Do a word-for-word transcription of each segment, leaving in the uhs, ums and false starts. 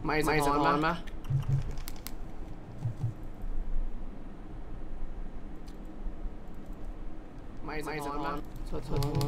ไม่สะท้อนมะไม่สะท้อนมะสะท้อน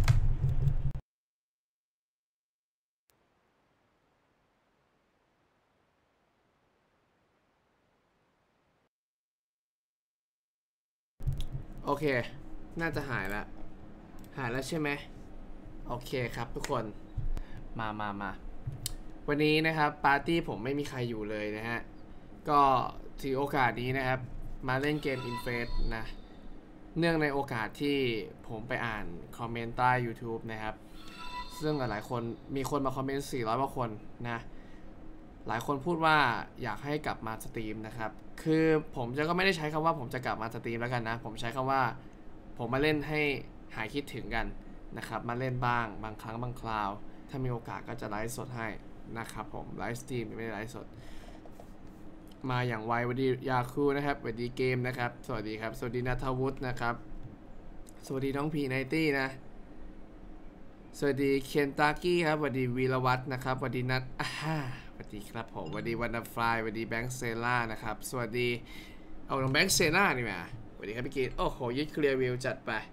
โอเคน่าจะหายแล้วหายแล้วใช่ไหมโอเคครับทุกคนมามามาวันนี้นะครับปาร์ตี้ผมไม่มีใครอยู่เลยนะฮะก็ถือโอกาสนี้นะครับมาเล่นเกม Infest นะเนื่องในโอกาสที่ผมไปอ่านคอมเมนต์ใต้ YouTube นะครับซึ่งหลายๆคนมีคนมาคอมเมนต์สี่ร้อยกว่าคนนะหลายคนพูดว่าอยากให้กลับมาสตรีมนะครับคือผมจะก็ไม่ได้ใช้คำว่าผมจะกลับมาสตรีมแล้วกันนะผมใช้คำว่าผมมาเล่นให้หายคิดถึงกันนะครับมาเล่นบ้างบางครั้งบางคราวถ้ามีโอกาสก็จะไลฟ์สดให้นะครับผมไลฟ์สตรีมไม่ได้ไลฟ์สดมาอย่างไวสวัสดียาคูนะครับสวัสดีเกมนะครับสวัสดีครับสวัสดีนัทวุฒินะครับสวัสดีน้องพีไนตี้นะสวัสดีเคนตากี้ครับสวัสดีวีรวัฒน์นะครับสวัสดีนัทอ่าสวัสดีครับผมสวัสดีวันดับฟลายสวัสดีแบงค์เซล่านะครับสวัสดีเอาน้องแบงค์เซล่านี่มาสวัสดีครับพี่กีนโอ้โหยึดเคลียร์วิวจัดไป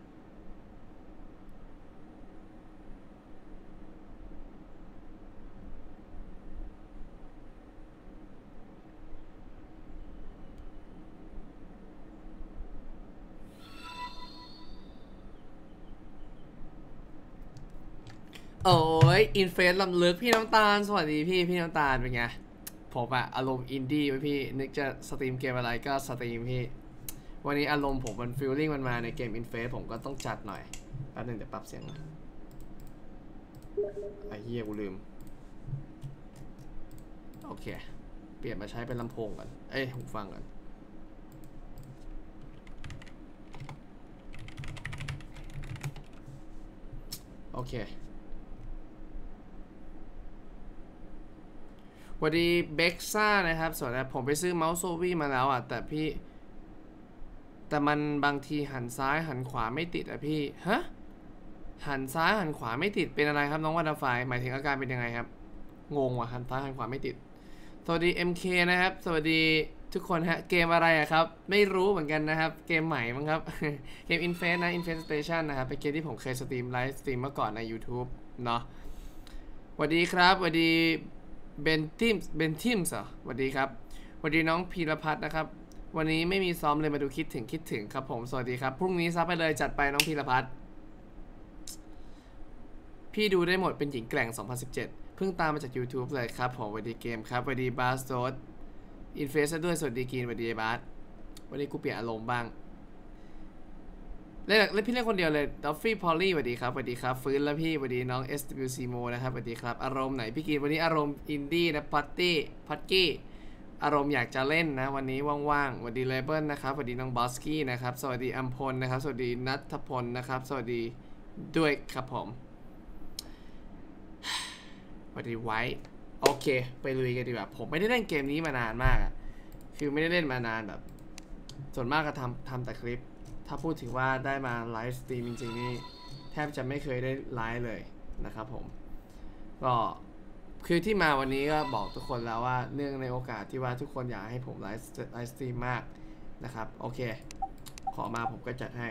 โอ้ยอินเฟสลำลึกพี่น้ำตาลสวัสดีพี่พี่น้ำตาลเป็นไงผมอะอารมณ์อินดี้ไว้พี่นึกจะสตรีมเกมอะไรก็สตรีมพี่วันนี้อารมณ์ผมมันฟีลลิ่งมันมาในเกมอินเฟสผมก็ต้องจัดหน่อยแป๊บนึงเดี๋ยวปรับเสียงนะไอ้เหี้ยกูลืมโอเคเปลี่ยนมาใช้เป็นลำโพงก่อนเอ้ยหูฟังก่อนโอเคสวัสดีเบ็กซ่านะครับสวัสดีผมไปซื้อเมาส์โซวี่มาแล้วอ่ะแต่พี่แต่มันบางทีหันซ้ายหันขวาไม่ติดอ่ะพี่ฮะหันซ้ายหันขวาไม่ติดเป็นอะไรครับน้องวันดาไฟหมายถึงอาการเป็นยังไงครับงงว่ะหันซ้ายหันขวาไม่ติดสวัสดี เอ็ม เค นะครับสวัสดีทุกคนฮะเกมอะไรอะครับไม่รู้เหมือนกันนะครับเกมใหม่มั้งครับเกม Infest นะ Infestation นะครับเป็นเกมที่ผมเคยสตรีมไลฟ์สตรีมเมื่อก่อนใน YouTube เนาะสวัสดีครับสวัสดีเบนทิมเบนทิมส์เหรอสวัสดีครับสวัสดีน้องพีรพัฒน์นะครับวันนี้ไม่มีซ้อมเลยมาดูคิดถึงคิดถึงครับผมสวัสดีครับพรุ่งนี้ซับไปเลยจัดไปน้องพีรพัฒน์พี่ดูได้หมดเป็นหญิงแกร่งสองพันสิบเจ็ดเพิ่งตามมาจาก YouTube เลยครับผมสวัสดีเกมครับสวัสดีบาสโตสอินเฟสด้วยสวัสดีกีนสวัสดีบาสวันนี้กูเปลี่ยนอารมณ์บ้างเล่นเล่นพี่เล่นคนเดียวเลยดอฟฟี่พอลลี่สวัสดีครับสวัสดีครับฟื้นแล้วพี่สวัสดีน้อง เอส ดับเบิลยู ซี โม นะครับสวัสดีครับอารมณ์ไหนพี่กีนวันนี้อารมณ์อินดี้นะพัตตี้พัตกี้อารมณ์อยากจะเล่นนะวันนี้ว่างๆสวัสดีเลเบิลนะครับสวัสดีน้องบอสกี้นะครับสวัสดีอัมพลนะครับสวัสดีนัทพลนะครับสวัสดีด้วยครับผมสวัสดีไว้โอเคไปลุยกันดีกว่าผมไม่ได้เล่นเกมนี้มานานมากอะคือไม่ได้เล่นมานานแบบส่วนมากก็ทำทำแต่คลิปถ้าพูดถึงว่าได้มาไลฟ์สตรีมจริงๆนี่แทบจะไม่เคยได้ไลฟ์เลยนะครับผมก็คือที่มาวันนี้ก็บอกทุกคนแล้วว่าเนื่องในโอกาสที่ว่าทุกคนอยากให้ผมไลฟ์ไลฟ์สตรีมมากนะครับโอเคขอมาผมก็จัดให้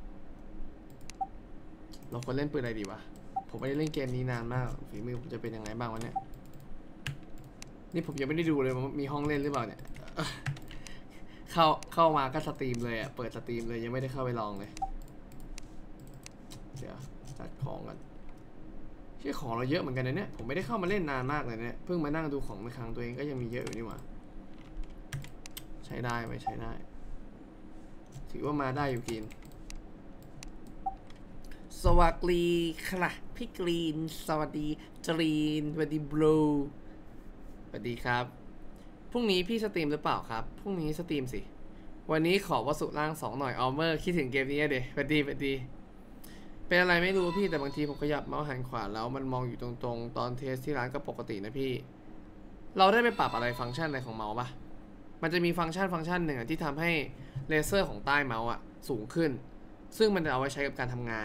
เราควรเล่นปืนอะไรดีวะผมไม่ได้เล่นเกมนี้นานมากฝีมือผมจะเป็นยังไงบ้างวะเนี่ยนี่ผมยังไม่ได้ดูเลยว่ามีห้องเล่นหรือเปล่าเนี่ยเข้าเข้ามาก็สตรีมเลยอ่ะเปิดสตรีมเลยยังไม่ได้เข้าไปลองเลยเดี๋ยวจัดของกันชื่อของเราเยอะเหมือนกันนะเนี่ยผมไม่ได้เข้ามาเล่นนานมากเลยเนี่ยเพิ่งมานั่งดูของในคลังตัวเองก็ยังมีเยอะอยู่นี่หว่าใช้ได้ไหมใช้ได้ถือว่ามาได้อยู่กินสวัสดีค่ะพี่กรีนสวัสดีจรีนสวัสดีบลูสวัสดีครับพรุ่งนี้พี่สตรีมหรือเปล่าครับพรุ่งนี้สตรีมสิวันนี้ขอวสุร่างสองหน่อยออมเมอร์คิดถึงเกมนี้เด็ดสวัสดีสวัสดีเป็นอะไรไม่รู้พี่แต่บางทีผมขยับเมาส์หันขวาแล้วมันมองอยู่ตรงๆตอนเทสที่ร้านก็ปกตินะพี่เราได้ไปปรับอะไรฟังก์ชันอะไรของเมาส์ปะมันจะมีฟังก์ชันฟังก์ชันหนึ่งที่ทำให้เลเซอร์ของใต้เมาส์อะสูงขึ้นซึ่งมันจะเอาไว้ใช้กับการทำงาน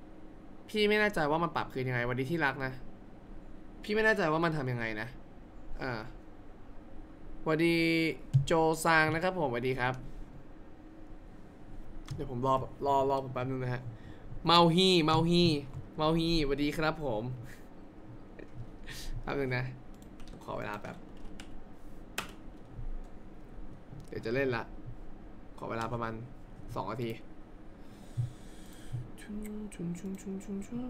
พี่ไม่แน่ใจว่ามันปรับคือยังไงวันนี้ที่รักนะพี่ไม่แน่ใจว่ามันทำยังไงนะอ่าสวัสดีโจซางนะครับผมสวัสดีครับเดี๋ยวผมรอรอรอผมแป๊บนึงนะฮะเมาฮีเมาฮีเมาฮีสวัสดีครับผมแป๊บนึงนะขอเวลาแป๊บเดี๋ยวจะเล่นละขอเวลาประมาณสองนาทีชุนชุนชุนชุนชุนชุน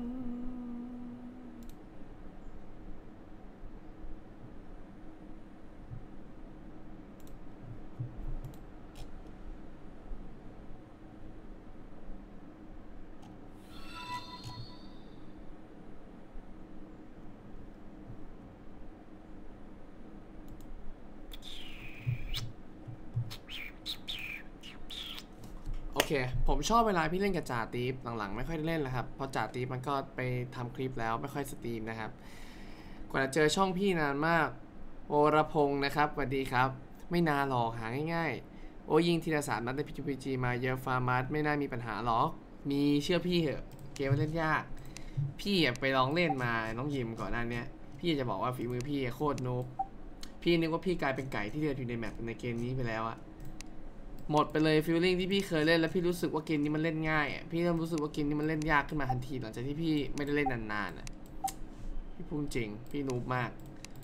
โอเคผมชอบเวลาพี่เล่นกับจ่าตีฟหลังๆไม่ค่อยได้เล่นแล้วครับเพราะจ่าตีฟมันก็ไปทำคลิปแล้วไม่ค่อยสตรีมนะครับกว่าจะเจอช่องพี่นานมากโอรพงศ์นะครับสวัสดีครับไม่นานหรอกหาง่ายๆโอยิงทีละสามนัดใน พี จี พี จี มาเยอะฟาร์มัสไม่น่ามีปัญหาหรอกมีเชื่อพี่เหอะเกมมันเล่นยากพี่ไปลองเล่นมาน้องยิมก่อนหน้านี้พี่จะบอกว่าฝีมือพี่โคตรนูบพี่นึกว่าพี่กลายเป็นไก่ที่เดินอยู่ในแมปในเกมนี้ไปแล้วอะหมดไปเลยฟีลลิ่งที่พี่เคยเล่นแล้วพี่รู้สึกว่าเกมนี้มันเล่นง่ายอ่ะพี่เริ่มรู้สึกว่าเกมนี้มันเล่นยากขึ้นมาทันทีหลังจากที่พี่ไม่ได้เล่นนานๆอ่ะพี่พูดจริงพี่นูบมาก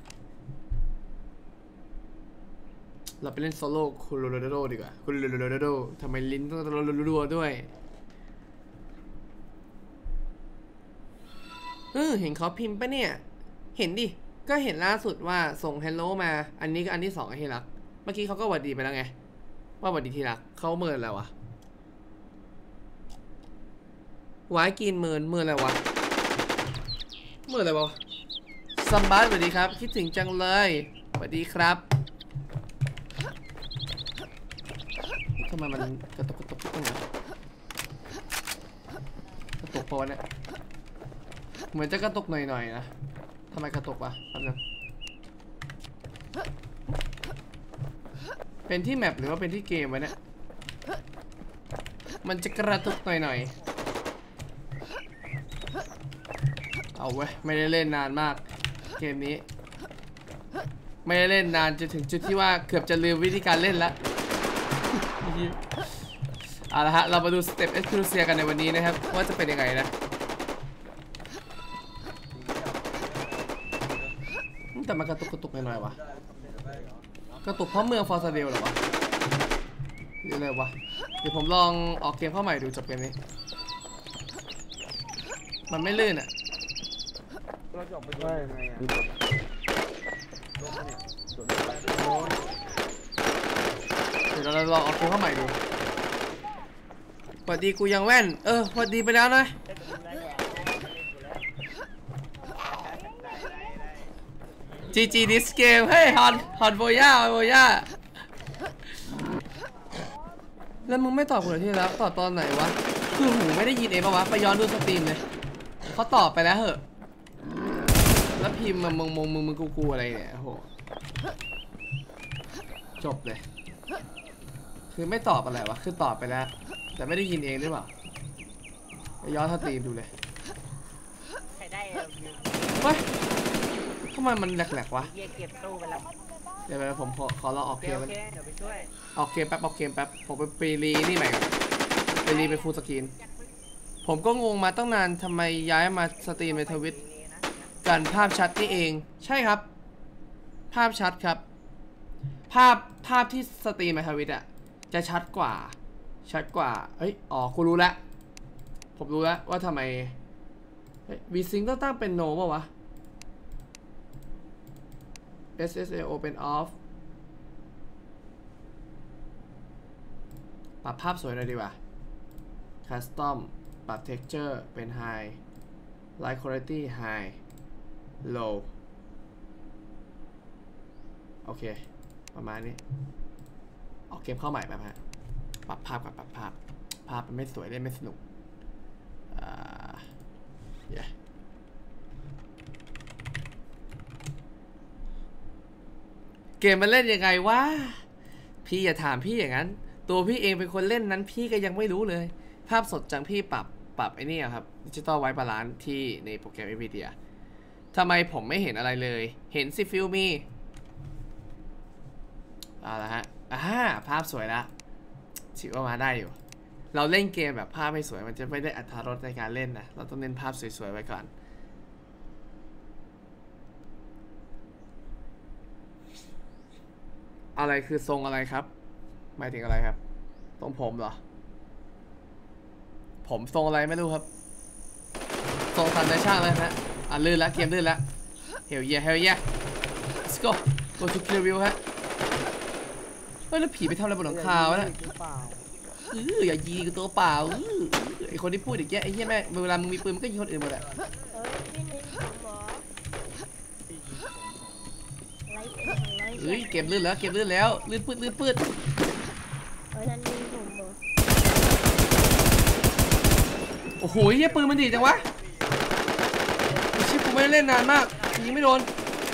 เราไปเล่นโซโล่คูโรโรโดดีกว่าคูโรโรโดทำไมลิ้นต้องรัวๆด้วยเออเห็นเขาพิมพ์ปะเนี่ยเห็นดิก็เห็นล่าสุดว่าส่งเฮลโลมาอันนี้ก็อันที่สองไอ้ที่รักเมื่อกี้เขาก็หวัดดีไปแล้วไงว่าวันดีที่รักเขาเมินแล้ววะวายกินเมินเมินอะไรวะเมินอะไรวะซัมบัสสวัสดีครับคิดถึงจังเลยสวัสดีครับทำไมมันกระตุกกระตุกตรงไหนกระตุกโปนเนี่ยเหมือนจะกระตุกหน่อยๆนะทำไมกระตุกวะแป๊บนึงเป็นที่แมปหรือว่าเป็นที่เกมวะเนี่ยมันจะกระตุกหน่อยๆเอาเว้ยไม่ได้เล่นนานมากเกมนี้ไม่ได้เล่นนานจนถึงจุดที่ว่าเกือบจะลืมวิธีการเล่นแล้วเอาละฮะเรามาดูสเต็ปเอ็กซ์คลูเซียกันในวันนี้นะครับว่าจะเป็นยังไงนะแต่มันกระตุกกระตุกหน่อยๆวะกระตุกเพราะเมืองฟอร์ซาเดลหรอวะหรืออะไรวะเดี๋ยวผมลองออกเกมเข้าใหม่ดูจบเกมนี้มันไม่ลื่นอ่ะเราจะออกไปได้ยังไงอ่ะเดี๋ยวเราลองออกเกมเข้าใหม่ดูสวัสดีกูยังแว่นเออสวัสดีไปแล้วนะจีจีดิสเกมเฮ้ยฮอนฮอนโบย่าฮอนโบย่าแล้วมึงไม่ตอบกูเลยที่แล้วตอบตอนไหนวะคือหูไม่ได้ยินเองปะวะไปย้อนดูสตรีมเลยเขาตอบไปแล้วเหอะแล้วพิมพ์มามึงมึงมึงมึงกูกูอะไรเนี่ยโอ้โหจบเลยคือไม่ตอบอะไรวะคือตอบไปแล้วแต่ไม่ได้ยินเองหรือเปล่าไปย้อนสตรีมดูเลยเฮ้ยทำไมมันแหลกๆวะเก็บตู้ไปแล้วเดี๋ยวไปผมขอขอเราออกเกมออกเกมแป๊บออกเกมแป๊บผมไปปีรีนี่ใหม่ไปรีไปฟูลสกรีนผมก็งงมาตั้งนานทำไมย้ายมาสตรีมในทวิตกันภาพชัดนี่เองใช่ครับภาพชัดครับภาพภาพที่สตรีมในทวิตอะจะชัดกว่าชัดกว่าเฮ้ยอ๋อคุณรู้แล้วผมรู้แล้วว่าทำไมวีซิงต้องตั้งเป็นโนป่าววะ เอส เอส เอ Open Off ปรับภาพสวยหน่อยดีกว่า Custom ปรับ Texture เป็น High Light Quality High Low โอเคประมาณนี้ออกเกมเข้าใหม่แบบฮะปรับภาพกับปรับภาพภาพมันไม่สวยเล่นไม่สนุกอ่า yeahเกมมันเล่นยังไงวะพี่อย่าถามพี่อย่างนั้นตัวพี่เองเป็นคนเล่นนั้นพี่ก็ยังไม่รู้เลยภาพสดจังพี่ปรับปรับไอ้นี่ครับดิจิตอลไวท์บาลานซ์ที่ในโปรแกรม NVIDIA ทำไมผมไม่เห็นอะไรเลยเห็นสิฟิลมีเอาละฮะอ่าภาพสวยละถือว่ามาได้อยู่เราเล่นเกมแบบภาพไม่สวยมันจะไม่ได้อรรถรสในการเล่นนะเราต้องเน้นภาพสวยๆไว้ก่อนอะไรคือทรงอะไรครับหมายถึงอะไรครับทรงผมเหรอผมทรงอะไรไม่รู้ครับทรงทันในช่างเลยนะอ่ะลื่นแล้วเกมลื่นแล้วเฮลเย่เฮลเย่ let's go go to kill view ฮะเฮ้ยแล้วผีไปทำอะไรบนหลังคาวะเนี่ยเอออย่ายิงตัวเปล่าเออไอคนที่พูดอย่างเงี้ยไอ้เหี้ยแม่เวลามึงมีปืนมันก็ยิงคนอื่นหมดแหละเฮ้ยเกมลื่นแล้วเกมลื่นแล้วลื่นปืดลื่นปืดโอ้โหเหี้ยปืนมันดีจังวะไอ้ชิปกูไม่ได้เล่นนานมากยิงไม่โดน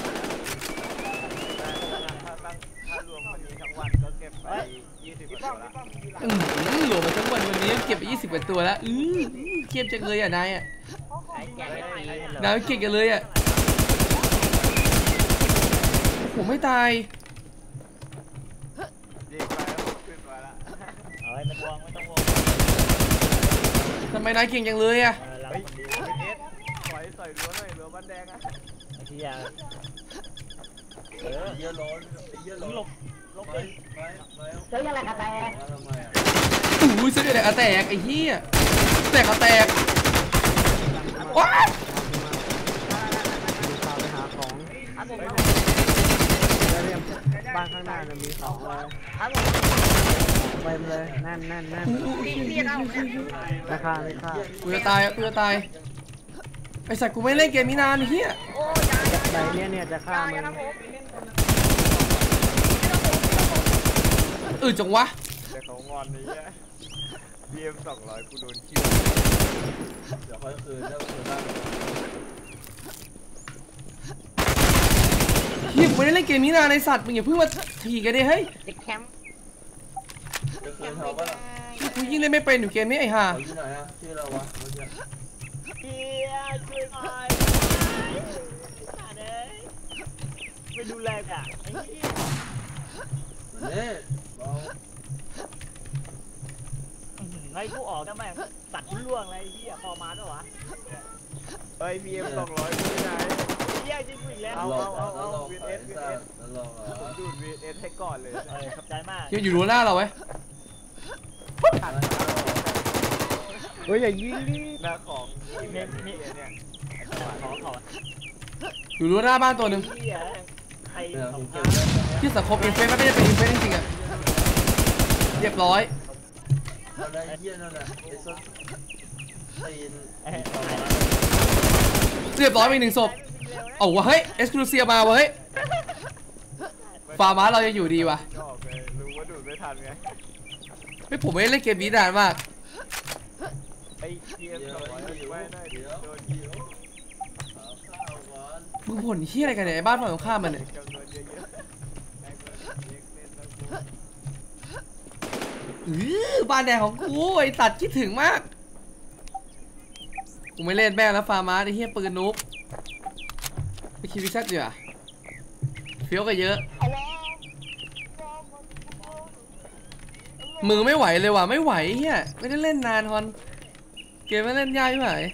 อืมหลวมมาทั้งวันวันนี้เก็บไปยี่สิบกว่าตัวแล้วอือเก็บจังเลยอ่ะนายอ่ะนายเก่งกันเลยอ่ะผมไม่ตายทำไมนายเก่งจังเลยอ่ะต่อยต่อยรั้วหน่อยรั้วบ้านแดงอ่ะไอ้ที่ยาเออเยอะร้อนเยอะร้อนหลบหลบไปเจอยังไงกระแตกอุ้ยเจอยังไงกระแตกไอ้เหี้ยแตกกระแตกว้าวไปหาของบ้านข้างหน้าจะมีของเลยไปเลยแน่นแน่นแน่นราคาราคากูจะตายกูจะตายไอ้สัตว์กูไม่เล่นเกมนี้นานเฮียไอ้เนี่ยเนี่ยจะฆ่ามันอืดจังวะแต่เขางอนนี้บีเอ็มสองร้อยกูโดนคิวเดี๋ยวค่อยคืนแล้วคืนบ้างเฮียกูไม่ได้เล่นเกมนี้นานไอ้สัตว์มึงอย่าเพิ่งมาถีกันดิเฮ้ยเด็กแคมป์กูยิ่งเล่นไม่เป็นอยู่เกมนี้ไอ้ห่าที่ไหนอะที่เราวะเฮียช่วยหน่อยไปดูแลอ่ะไอ้เหี้ยเนี่ยให้กูออกได้ไหมตัดล่วงอะไรเหี้ยพอมาด้วยวะเฮ้ยพีเอ็มสองร้อยกูไหนเหี้ยจริงอีกแล้วเอาเอาเอาเอาวีเอสวีเอสผมดูวีเอสให้ก่อนเลยขอบใจมากยังอยู่รั้วหน้าเราไว้เฮ้ยอย่ายิงดิหน้าของเนี่ยเนี่ยเนี่ยของเขาอยู่รั้วหน้าบ้านตัวหนึ่งที่สังคมอินเฟสไม่ได้เป็นอินเฟสจริงๆอ่ะเรียบร้อยเรียบร้อยไปหนึ่งศพเอาวะเฮ้ยเอ็กซ์คลูซีฟมาวะเฮ้ยฟาร์มาเราจะอยู่ดีวะรู้ว่าดูไม่ทันไงไม่ผมไม่เล่นเกมนี้นานมากมึงผลเฮี้ยอะไรกันเนี่ยไอ้บ้านฝั่งตรงข้ามมันเนี่ยอือบ้านแดงของกูไอ้ตัดคิดถึงมากกูไม่เล่นแม่แล้วฟาร์มาไอ้เฮี้ยปืนนุ๊กไปคิววิชัดดีกว่าเฟี้ยวก็เยอะมือไม่ไหวเลยว่ะไม่ไหวเฮี้ยไม่ได้เล่นนานฮอนเกมไม่เล่นยากไม่ไหว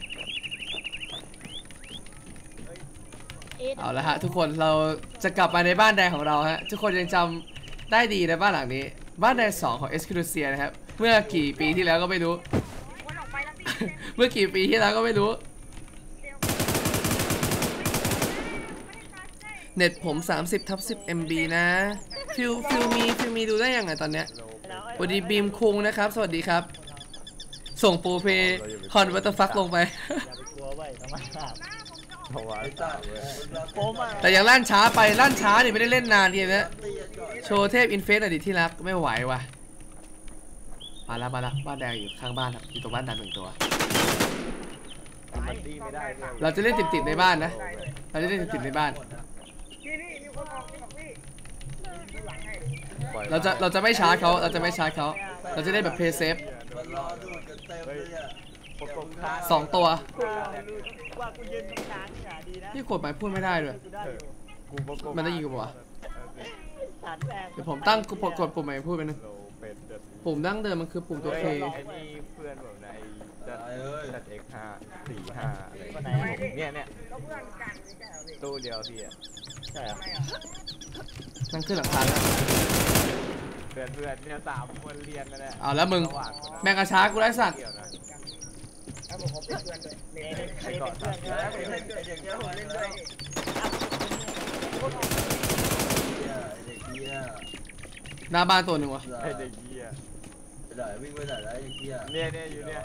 เอาละฮะทุกคนเราจะกลับมาในบ้านแดงของเราฮะทุกคนยังจำได้ดีในบ้านหลังนี้บ้านแดงสองของเอสคิวเซียนะครับเมื่อกี่ปีที่แล้วก็ไม่รู้ เมื่อกี่ปีที่แล้วก็ไม่รู้เน็ตผมสามสิบทับสิบ เอ็ม บี นะฟิลฟิลมีฟิลมีดูได้ยังไงตอนเนี้ยสวัสดีบีมคุงนะครับสวัสดีครับส่งโปรเพย์ฮอนวัตเตอร์ฟักลงไปแต่ยังลั่นช้าไปลั่นช้านี่ไม่ได้เล่นนานทีนี้โชว์เทพอินเฟสอดีตที่รักไม่ไหวว่ะมาละมาละบ้านแดงอยู่ข้างบ้านครับอยู่ตรงบ้านดำหนึ่งตัวเราจะเล่นติดๆในบ้านนะเราจะเล่นติดๆในบ้านเราจะเราจะไม่ชาร์จเขาเราจะไม่ชาร์จเขาเราจะเล่นแบบเพย์เซฟสองตัวที่กดหมายพูดไม่ได้ด้วยมันได้ยิงกูปะเดี๋ยวผมตั้งกดกดปุ่มใหม่พูดไปนึงปุ่มดั้งเดิมมันคือปุ่มตัวเคไอ้นี่เพื่อนผมนะไอ้จัดจัดเอ็กห้าสี่ห้าอะไรเนี่ยเนี่ยตู้เดียวพี่อ่ะใช่นั่งขึ้นหลังคาแล้วเพื่อนเพื่อนเนี่ยสามคนเรียนกันแหละเอาแล้วมึงแม่งกระช้ากูได้สัตว์ไอ้ก่อนสัตว์หน้าบ้านตัวหนึ่งวะไอ้เด็กเหี้ยไปไหนวิ่งไปไหนแล้วไอ้เหี้ยเนี่ยเนี่ยอยู่เนี่ย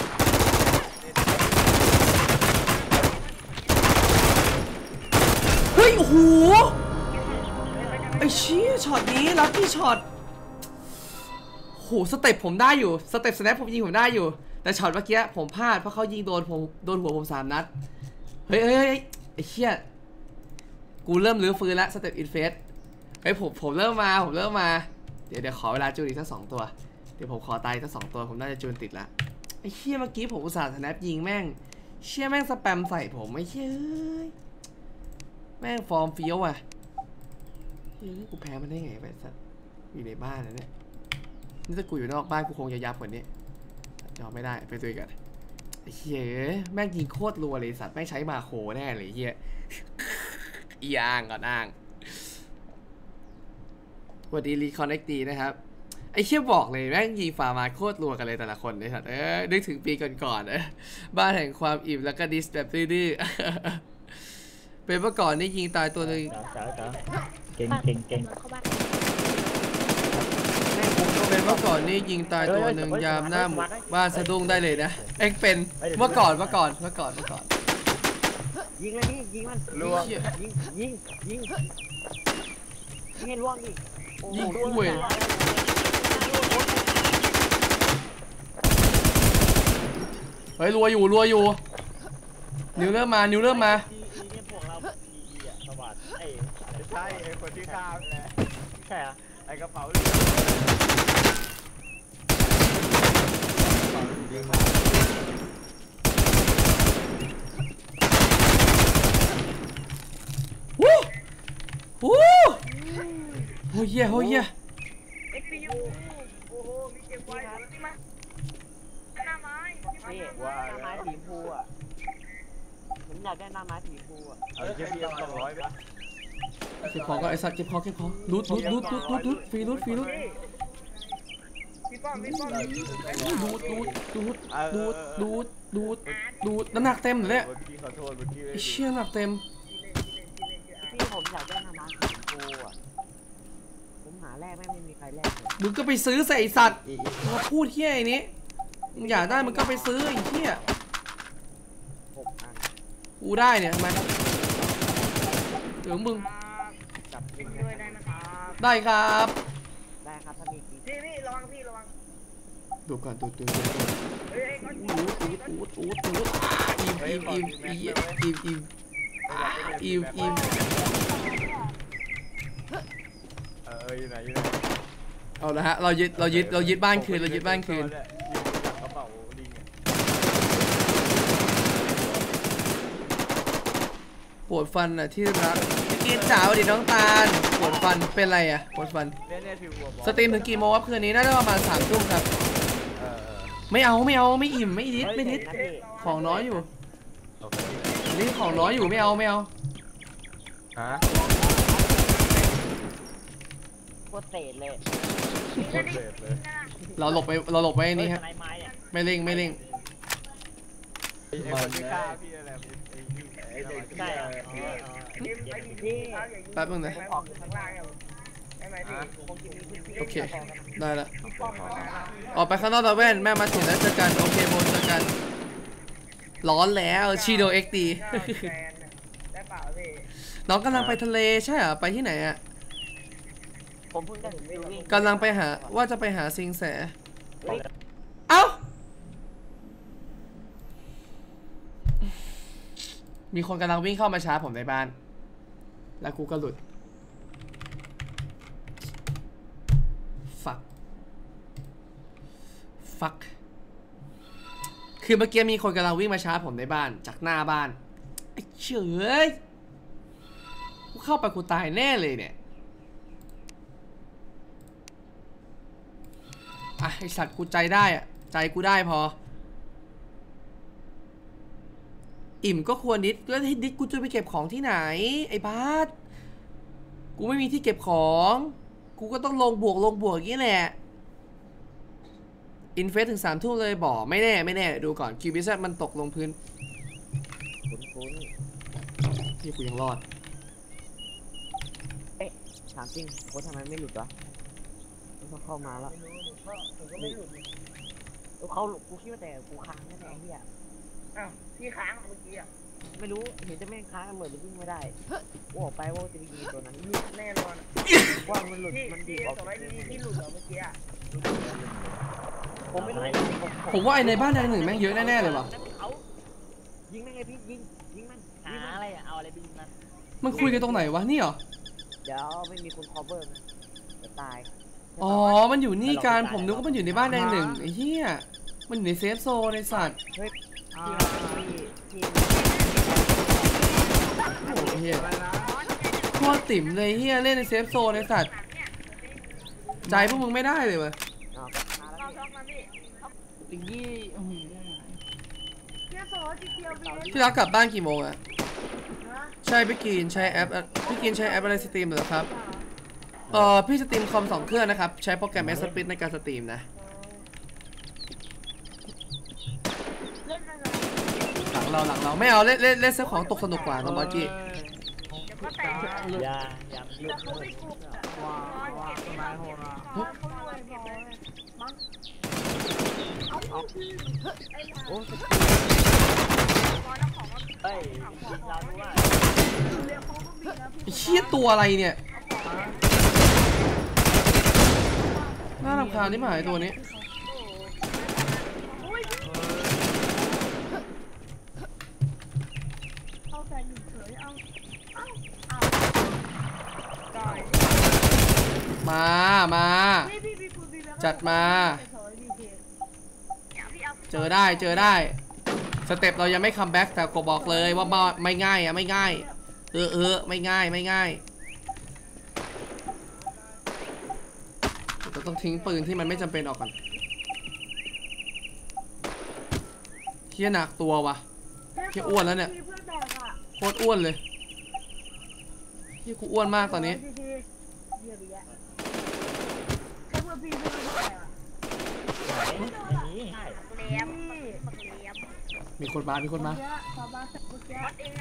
เฮ้ยโอ้โหไอ้เชี่ยช็อตนี้ลัคกี้ช็อตโหสเต็ปผมได้อยู่สเต็ปสแนปผมยิงผมได้อยู่แต่ช็อตเมื่อกี้ผมพลาดเพราะเขายิงโดนผมโดนหัวผมสามนัดเฮ้ยเฮ้ยไอ้เชี่ยกูเริ่มรื้อฟื้นแล้วสเต็ปอินเฟสเฮ้ยผมผมเริ่มมาผมเริ่มมาเดี๋ยวเดี๋ยวขอเวลาจูนอีกสักสองตัวเดี๋ยวผมขอตายสักสองตัวผมน่าจะจูนติดละไอ้เชี่ยเมื่อกี้ผมอุตส่าห์สแนปยิงแม่งเชี่ยแม่งสแปมใส่ผมไอ้เชี่ยแม่งฟอร์มเฟี้ยวอ่ะเฮ้ยกูแพ้มันได้ไงไปสัตว์อยู่ในบ้านนะเนี่ยนี่ถ้ากูอยู่นอกบ้านกูคงจะยับกว่านี้ยอมไม่ได้ไปตัวกันไอ้เหี้ยแม่งยิงโคตรรัวเลยสัตว์แม่งใช้มาโคแน่เลยเหี้ยอีอ่างก่อนอ่างสวัสดีรีคอนเนคตีนะครับไอ้เชี่ยบอกเลยแม่งยิงฝ่ามาโคตรรัวกันเลยแต่ละคนเลยสัตว์เออนึกถึงปีก่อนๆเออบ้านแห่งความอิ่มแล้วก็ดิสแบบดื้อๆเป็นเมื่อก่อนนี่ยิงตายตัวหนึ่งเก่งเก่งเก่งเป็นเมื่อก่อนนี่ยิงตายตัวหนึ่งยามหน้าบ้านสะดุ้งได้เลยนะเอ็งเป็นเมื่อก่อนเมื่อก่อนเมื่อก่อนเมื่อก่อนยิงเลยนี่ยิงมันล่วงยิงยิงยิงยิงล่วงดิยิงกูเว้ยเฮ้ยรัวอยู่รัวอยู่นิ้วเริ่มมานิ้วเริ่มมาใช่ไอ้คนที่ฆ่าแหละใช่เหรอไอ้กระเป๋าวู้วู้โอ้ยเย่โอ้ยเย่เอ็กซ์ยูโอ้โหมีเก็บไว้ที่มาหน้าไม้นี่ว่าหน้าไม้สีฟูอ่ะผมอยากได้หน้าไม้สีฟูอ่ะเอาเก็บเพียงสองร้อยไหมเก็บของก็ไอ้สัตว์เก็บของเก็บของรูดรูดรูดรูดรูดรูดฟรีรูดฟรีรูดดูดดูดดูดดูดดูดดูดดูดน้ำหนักเต็มเลยเนี่ยเชี่ยน้ำหนักเต็มพี่ผมอยากได้น้ำมันฟูอ่ะผมหาแรกไม่ไม่มีใครแรกเลยมึงก็ไปซื้อใส่สัตว์มาพูดเที่ยไอ้นี้มึงอยากได้มึงก็ไปซื้อไอ้เที่ยกูได้เนี่ยทำไมเดี๋ยวมึงได้ครับได้ครับถ้ามีพี่พี่ระวังพี่ระวังดูก่อนดูดูดูอูดอูดอูดอูดอิมอิมอิมอิมอิมอิมอิมเอออยู่ไหนอยู่ไหนเอาละฮะเรายึดเรายึดเรายึดบ้านคืนเรายึดบ้านคืนกระเป๋าลิงปวดฟันอ่ะที่รักกินจ๋าดิน้องตาลปวดฟันเป็นไรอ่ะปวดฟันสตรีมถึงกี่โมงครับคืนนี้น่าจะประมาณสามทุ่มครับไม่เอาไม่เอาไม่อิ่มไม่ดิดไม่ดิดของน้อยอยู่นี่ของน้อยอยู่ไม่เอาไม่เอาฮะโคตรเศษเลยเราหลบไปเราหลบไปนี่ฮะไม่เร่งไม่เร่งไอ้คนที่ฆ่าพี่อะไรไอ้เด็กใช่แป๊บนึงนะโอเคได้ละออกไปข้างนอกตะเว้นแม่มาถึงแล้วเจอกันโอเคโมเจอกันร้อนแล้วชีโดเอ็กดีน้องกำลังไปทะเลใช่เหรอไปที่ไหนอ่ะผมเพิ่งได้กำลังไปหาว่าจะไปหาซิงแสเอ้ามีคนกำลังวิ่งเข้ามาช้าผมในบ้านแล้วกูก็หลุดฟักฟักคือเมื่อกี้มีคนกำลังวิ่งมาช้าผมในบ้านจากหน้าบ้านไอ้เฉยกูเข้าไปกูตายแน่เลยเนี่ยอ่ะไอสัตว์กูใจได้อะใจกูได้พออิ่มก็ควรดิสก็ให้ดิสกูจะไปเก็บของที่ไหนไอ้บาสกูไม่มีที่เก็บของกูก็ต้องลงบวกลงบวกอย่างนี้แหละอินเฟสถึงสามทุ่มเลยบอกไม่แน่ไม่แน่ดูก่อนคิวบิซัมันตกลงพื้นคุ้นที่กูยังรอดๆเอ๊ะถามจริงโค้ชทำไมไม่หลุดวะต้องเข้ามาแล้วเขาหลุดกูคิดว่าแต่กูค้างแน่ๆเฮียอ้าวพี่ค้างเมื่อกี้อ่ะไม่รู้เห็นจะไม่ค้างเหมือนจะวิ่งไม่ได้กูออกไปว่าจะไปยิงตัวนั้นหลุดแน่นอนว่ามันหลุดพี่มันดีพี่ออกสมัยนี้พี่หลุดเหรอเมื่อกี้อ่ะผมไม่รู้ผมว่าไอในบ้านแดงหนึ่งแม่งเยอะแน่ๆเลยว่ะเขายิงได้ไงพี่ยิงยิงมันหาอะไรอ่ะ เอาอะไรไปยิงมันมันคุยกันตรงไหนวะนี่เหรอเดี๋ยวไม่มีคน cover มันจะตายอ๋อมันอยู่นี่กันผมนึกว่ามันอยู่ในบ้านแดงหนึ่งไอ้เหี้ยมันอยู่ในเซฟโซนในสัตว์พี่พี่โอ้โหเหี้ยโคตรติ่มเลยเหี้ยเล่นในเซฟโซนในสัตว์ใจพวกมึงไม่ได้เลยวะอ๋อเราช็อกมาพี่ปิงกี้อื้อหือเนี่ยโซ่จีเทียวพี่พี่รักกลับบ้านกี่โมงอะนะใช่พี่กินใช้แอปพี่กินใช้แอปอะไรสตรีมเหรอครับเออพี่สตรีมคอมสองเครื่องนะครับใช้โปรแกรม S Split ในการสตรีมนะเล่นอะไรหลังเราหลังเราไม่เอาเล่นเล่นเล่นซื้อของตกสนุกกว่าน้องบอจี้เดี๋ยวก็แตกอย่าอย่าหลุแต่ดเขาไม่กลัวว้าวว้าวสมัยโหดอ่ะเขาเขารวยพอมั้งเอาพี่ไอ้โอ้ร้อยแล้วของมันเฮ้ยยิงเราด้วยเรียกเขาก็มีนะพี่ไอ้เชี่ยตัวอะไรเนี่ยน่ารำคาญที่หมายตัวนี้เอาแต่หนึ่งเฉยเอาเอาเอาได้มามาพี่พี่พี่พี่พี่จัดมาพี่เอาเจอได้เจอได้สเต็ปเรายังไม่คัมแบ็กแต่ก็บอกเลยว่าบ้าไม่ง่ายอะไม่ง่ายเออเออไม่ง่ายไม่ง่ายเราต้องทิ้งปืนที่มันไม่จำเป็นออกก่อนเฮียหนักตัววะเฮียอ้วนแล้วเนี่ยพี่เพื่อนแบกอะโคตรอ้วนเลยเฮียกูอ้วนมากตอนนี้เยี่ยมแยะแค่เพื่อนพี่เพื่อนแบกอะไม่มีเลี้ยมเลี้ยมมีคนมามีคนมาเนี้ยชาวบ้านเสร็จเมื่อกี้วัดเองไง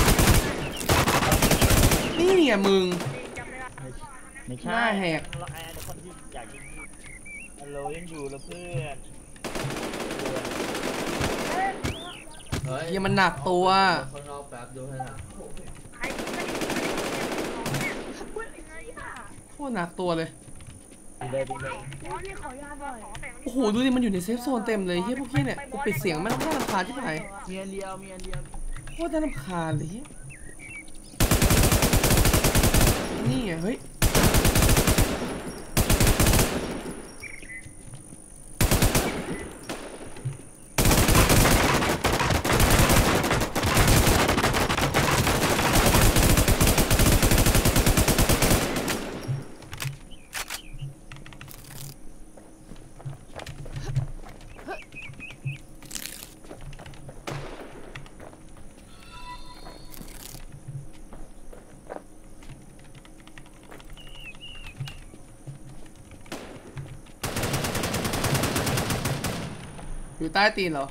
นี่ไงมึงจำไม่ได้ไม่หใช่น้าแหกเราไอ้คนที่อยากยิงฮัลโหลยังอยู่แล้วเพื่อนเฮ้ยเฮียมันหนักตัวข้างนอกแป๊บดูให้หน่อยใครที่ไม่ได้พูดยังไงอ่ะโคตรหนักตัวเลยเลยไปเลยพี่ขอยาหน่อยโอ้โหดูดิมันอยู่ในเซฟโซนเต็มเลยเฮียพวกเฮียเนี่ยกูปิดเสียงมันน่ารำคาญที่ไหนมีอันเดียวมีอันเดียวโคตรน่ารำคาญเลยเฮียนี่ไงเฮ้ยอยู่ใต้ตีนเหรอ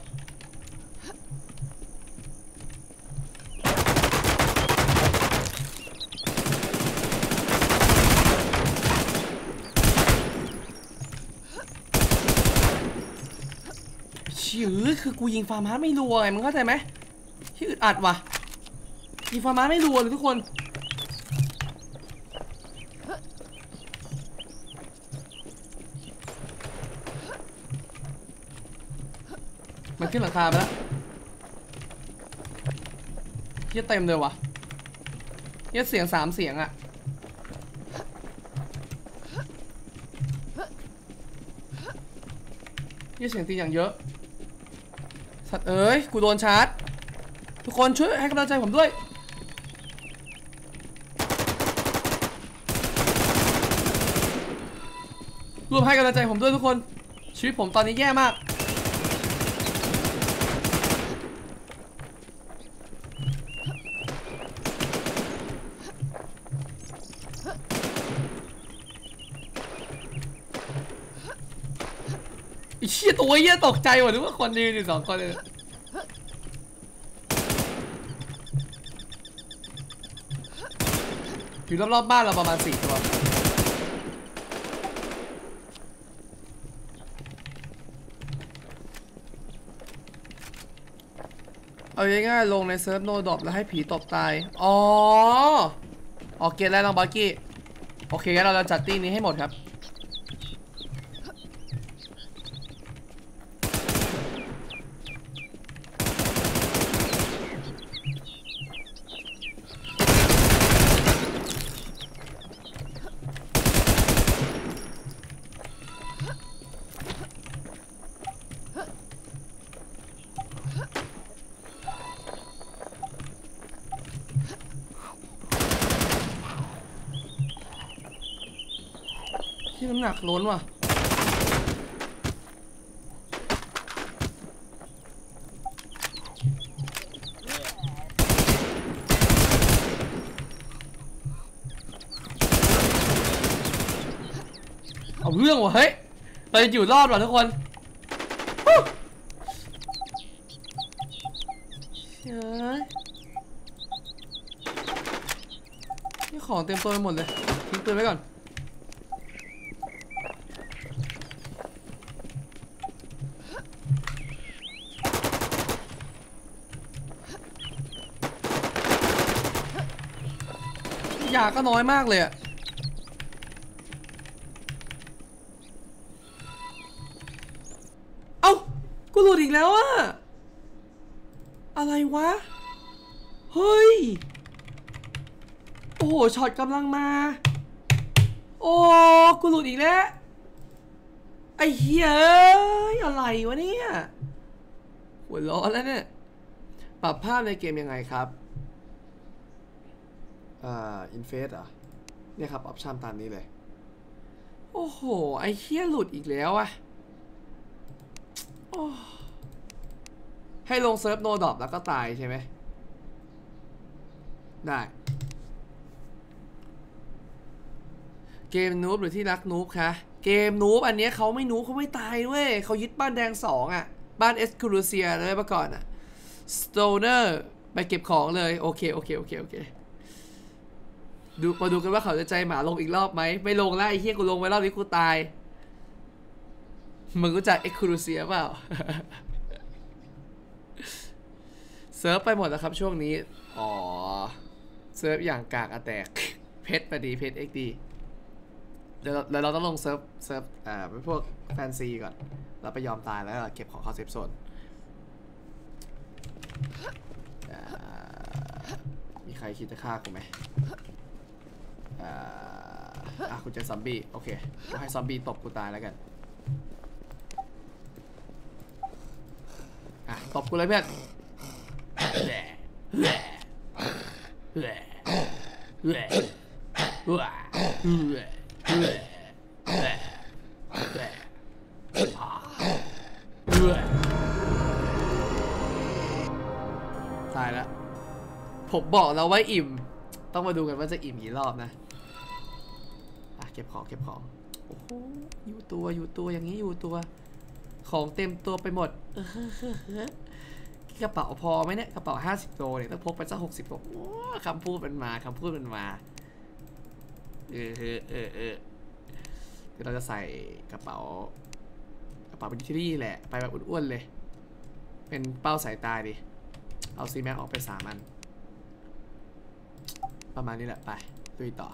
ชื่อคือกูยิงฟาร์มาร์ไม่รัวไงมึงเข้าใจไหมที่อึดอัดว่ะยิงฟาร์มาร์ไม่รัวเลยทุกคนมันขึ้นหลังคาไปแล้วเฮียเต็มเลยวะเฮียเสียงสามเสียงอะเฮียเสียงตีอย่างเยอะสัตว์เอ้ยกูโดนชาร์จทุกคนช่วยให้กำลังใจผมด้วยรวมให้กำลังใจผมด้วยทุกคนชีวิตผมตอนนี้แย่มากไอ้เชี่ยตัวเหี้ยตกใจว่ะนึกว่าคนยืนอยู่สองคนเลยอยู่รอบๆบ้านเราประมาณสี่ตัวเอาง่ายๆลงในเซิร์ฟโนดอปแล้วให้ผีตบตายอ๋อโอเคแล้วน้องบักกี้โอเคงั้นเราจะจัดตีนี้ให้หมดครับที่น้ำหนักล้นว่ะเอาเรื่องว่ะเฮ้ยเราจะอยู่รอดว่ะทุกคนเฮ้ยนี่ของเต็มตัวไปหมดเลยทิ้งปืนไว้ก่อนยาก็น้อยมากเลยอะเอ้ากูหลุดอีกแล้วอะอะไรวะเฮ้ยโอ้โหช็อตกำลังมาโอ้กูหลุดอีกแล้วไอ้เหี้ยอะไรวะเนี่ยหัวร้อนแล้วเนี่ยปรับภาพในเกมยังไงครับอ่าอินเฟสอ่ะเนี่ยครับออปชั่นตามนี้เลยโอ้โหไอ้เหี้ยหลุดอีกแล้วอะให้ลงเซิร์ฟโนดอปแล้วก็ตายใช่ไหมได้เกมนูบหรือที่รักนูบคะเกมนูบอันนี้เขาไม่นูบเขาไม่ตายด้วยเขายึดบ้านแดงสองอ่ะบ้านเอสคูรูเซียเลยเมื่อก่อนอ่ะสโตเนอร์ไปเก็บของเลยโอเคโอเคโอเคโอเคดูมาดูกันว่าเขาจะใจหมาลงอีกรอบไหมไม่ลงแล้วไอ้เหี้ยกูลงไปรอบนี้กูตายมึงรู้จักเอ็กซ์ครูเซียเปล่า เซิร์ฟไปหมดแล้วครับช่วงนี้อ๋อเซิร์ฟอย่างกากอะแตก เพชรพอดีเพชรเอ็กดีเดี๋ยวเราต้องลงเซิร์ฟเซิร์ฟอ่าเป็นพวกแฟนซีก่อนเราไปยอมตายแล้วเก็บของเข้าเซฟโซนมีใครคิดจะฆ่ากูไหมอ่าคุณเจอซอมบี้โอเคก็ให้ซอมบี้ตบกูตายแล้วกันอ่ะตบกูเลยเพื่อนตายแล้วผมบอกแล้วว่าอิ่มต้องมาดูกันว่าจะอิ่มกี่รอบนะอ่ะเก็บของเก็บของโอ้โหอยู่ตัวอยู่ตัวอย่างนี้อยู่ตัวของเต็มตัวไปหมดเออกระเป๋าพอไหมเนี่ยกระเป๋าห้าสิบโลเนี่ยต้องพกไปสักหกสิบโลโอ้คำพูดมันมาคำพูดมันมาเออเออเออเออเดี๋ยวเราจะใส่กระเป๋ากระเป๋าบินทิลี่แหละไปแบบอ้วนๆเลยเป็นเป้าสายตาดิเอาซีแม็กออกไปสามอันประมาณนี้แหละไปลุยต่อ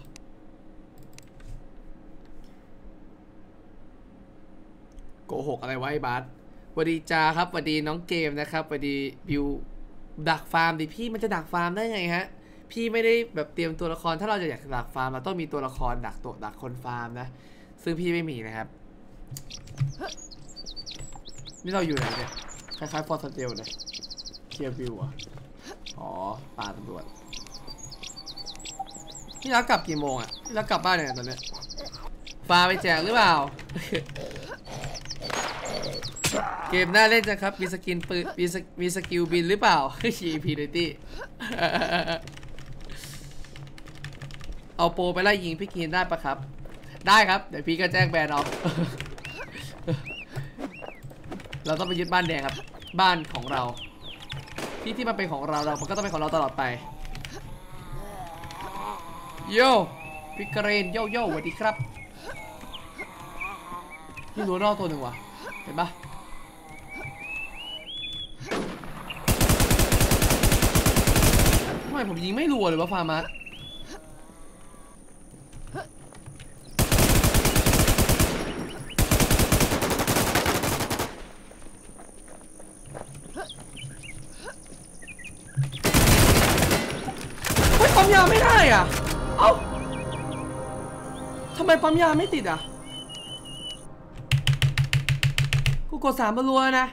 โกหกอะไรไว้บาสสวัสดีจ้าครับสวัสดีน้องเกมนะครับสวัสดีบิวดักฟาร์มดิพี่มันจะดักฟาร์มได้ไงฮะพี่ไม่ได้แบบเตรียมตัวละครถ้าเราจะอยากดักฟาร์มเราต้องมีตัวละครดักตัวดักคนฟาร์มนะซึ่งพี่ไม่มีนะครับนี่เราอยู่ไหนเนี่ยคล้ายๆฟอร์สเตลเลยเคียร์วิวอ่ะอ๋อป่าตำรวจพี่รักกลับกี่โมงอ่ะพี่รักกลับบ้านเนี่ยตอนนี้ฟาร์มไปแจกหรือเปล่าเกมน่าเล่นจังครับมีสกินปืนมีสมีสกิลบินหรือเปล่าชีพีดตี้เอาโปรไปไล่ยิงพี่กินได้ปะครับได้ครับเดี๋ยวพี่ก็แจ้งแบนเอาเราต้องไปยึดบ้านแดงครับบ้านของเราที่ที่มันเป็นของเราเรามันก็ต้องเป็นของเราตลอดไปโย่พิกเรนโย่โย่สวัสดีครับนี่รัวนอกตัวหนึ่งว่ะเห็นปะทำไมผมยิงไม่รัวเลยวะฟาร์มัสเฮ้ยปั๊มยาไม่ได้อ่ะเอ้าทำไมปั๊มยาไม่ติดอ่ะกูกดสามรัวนะ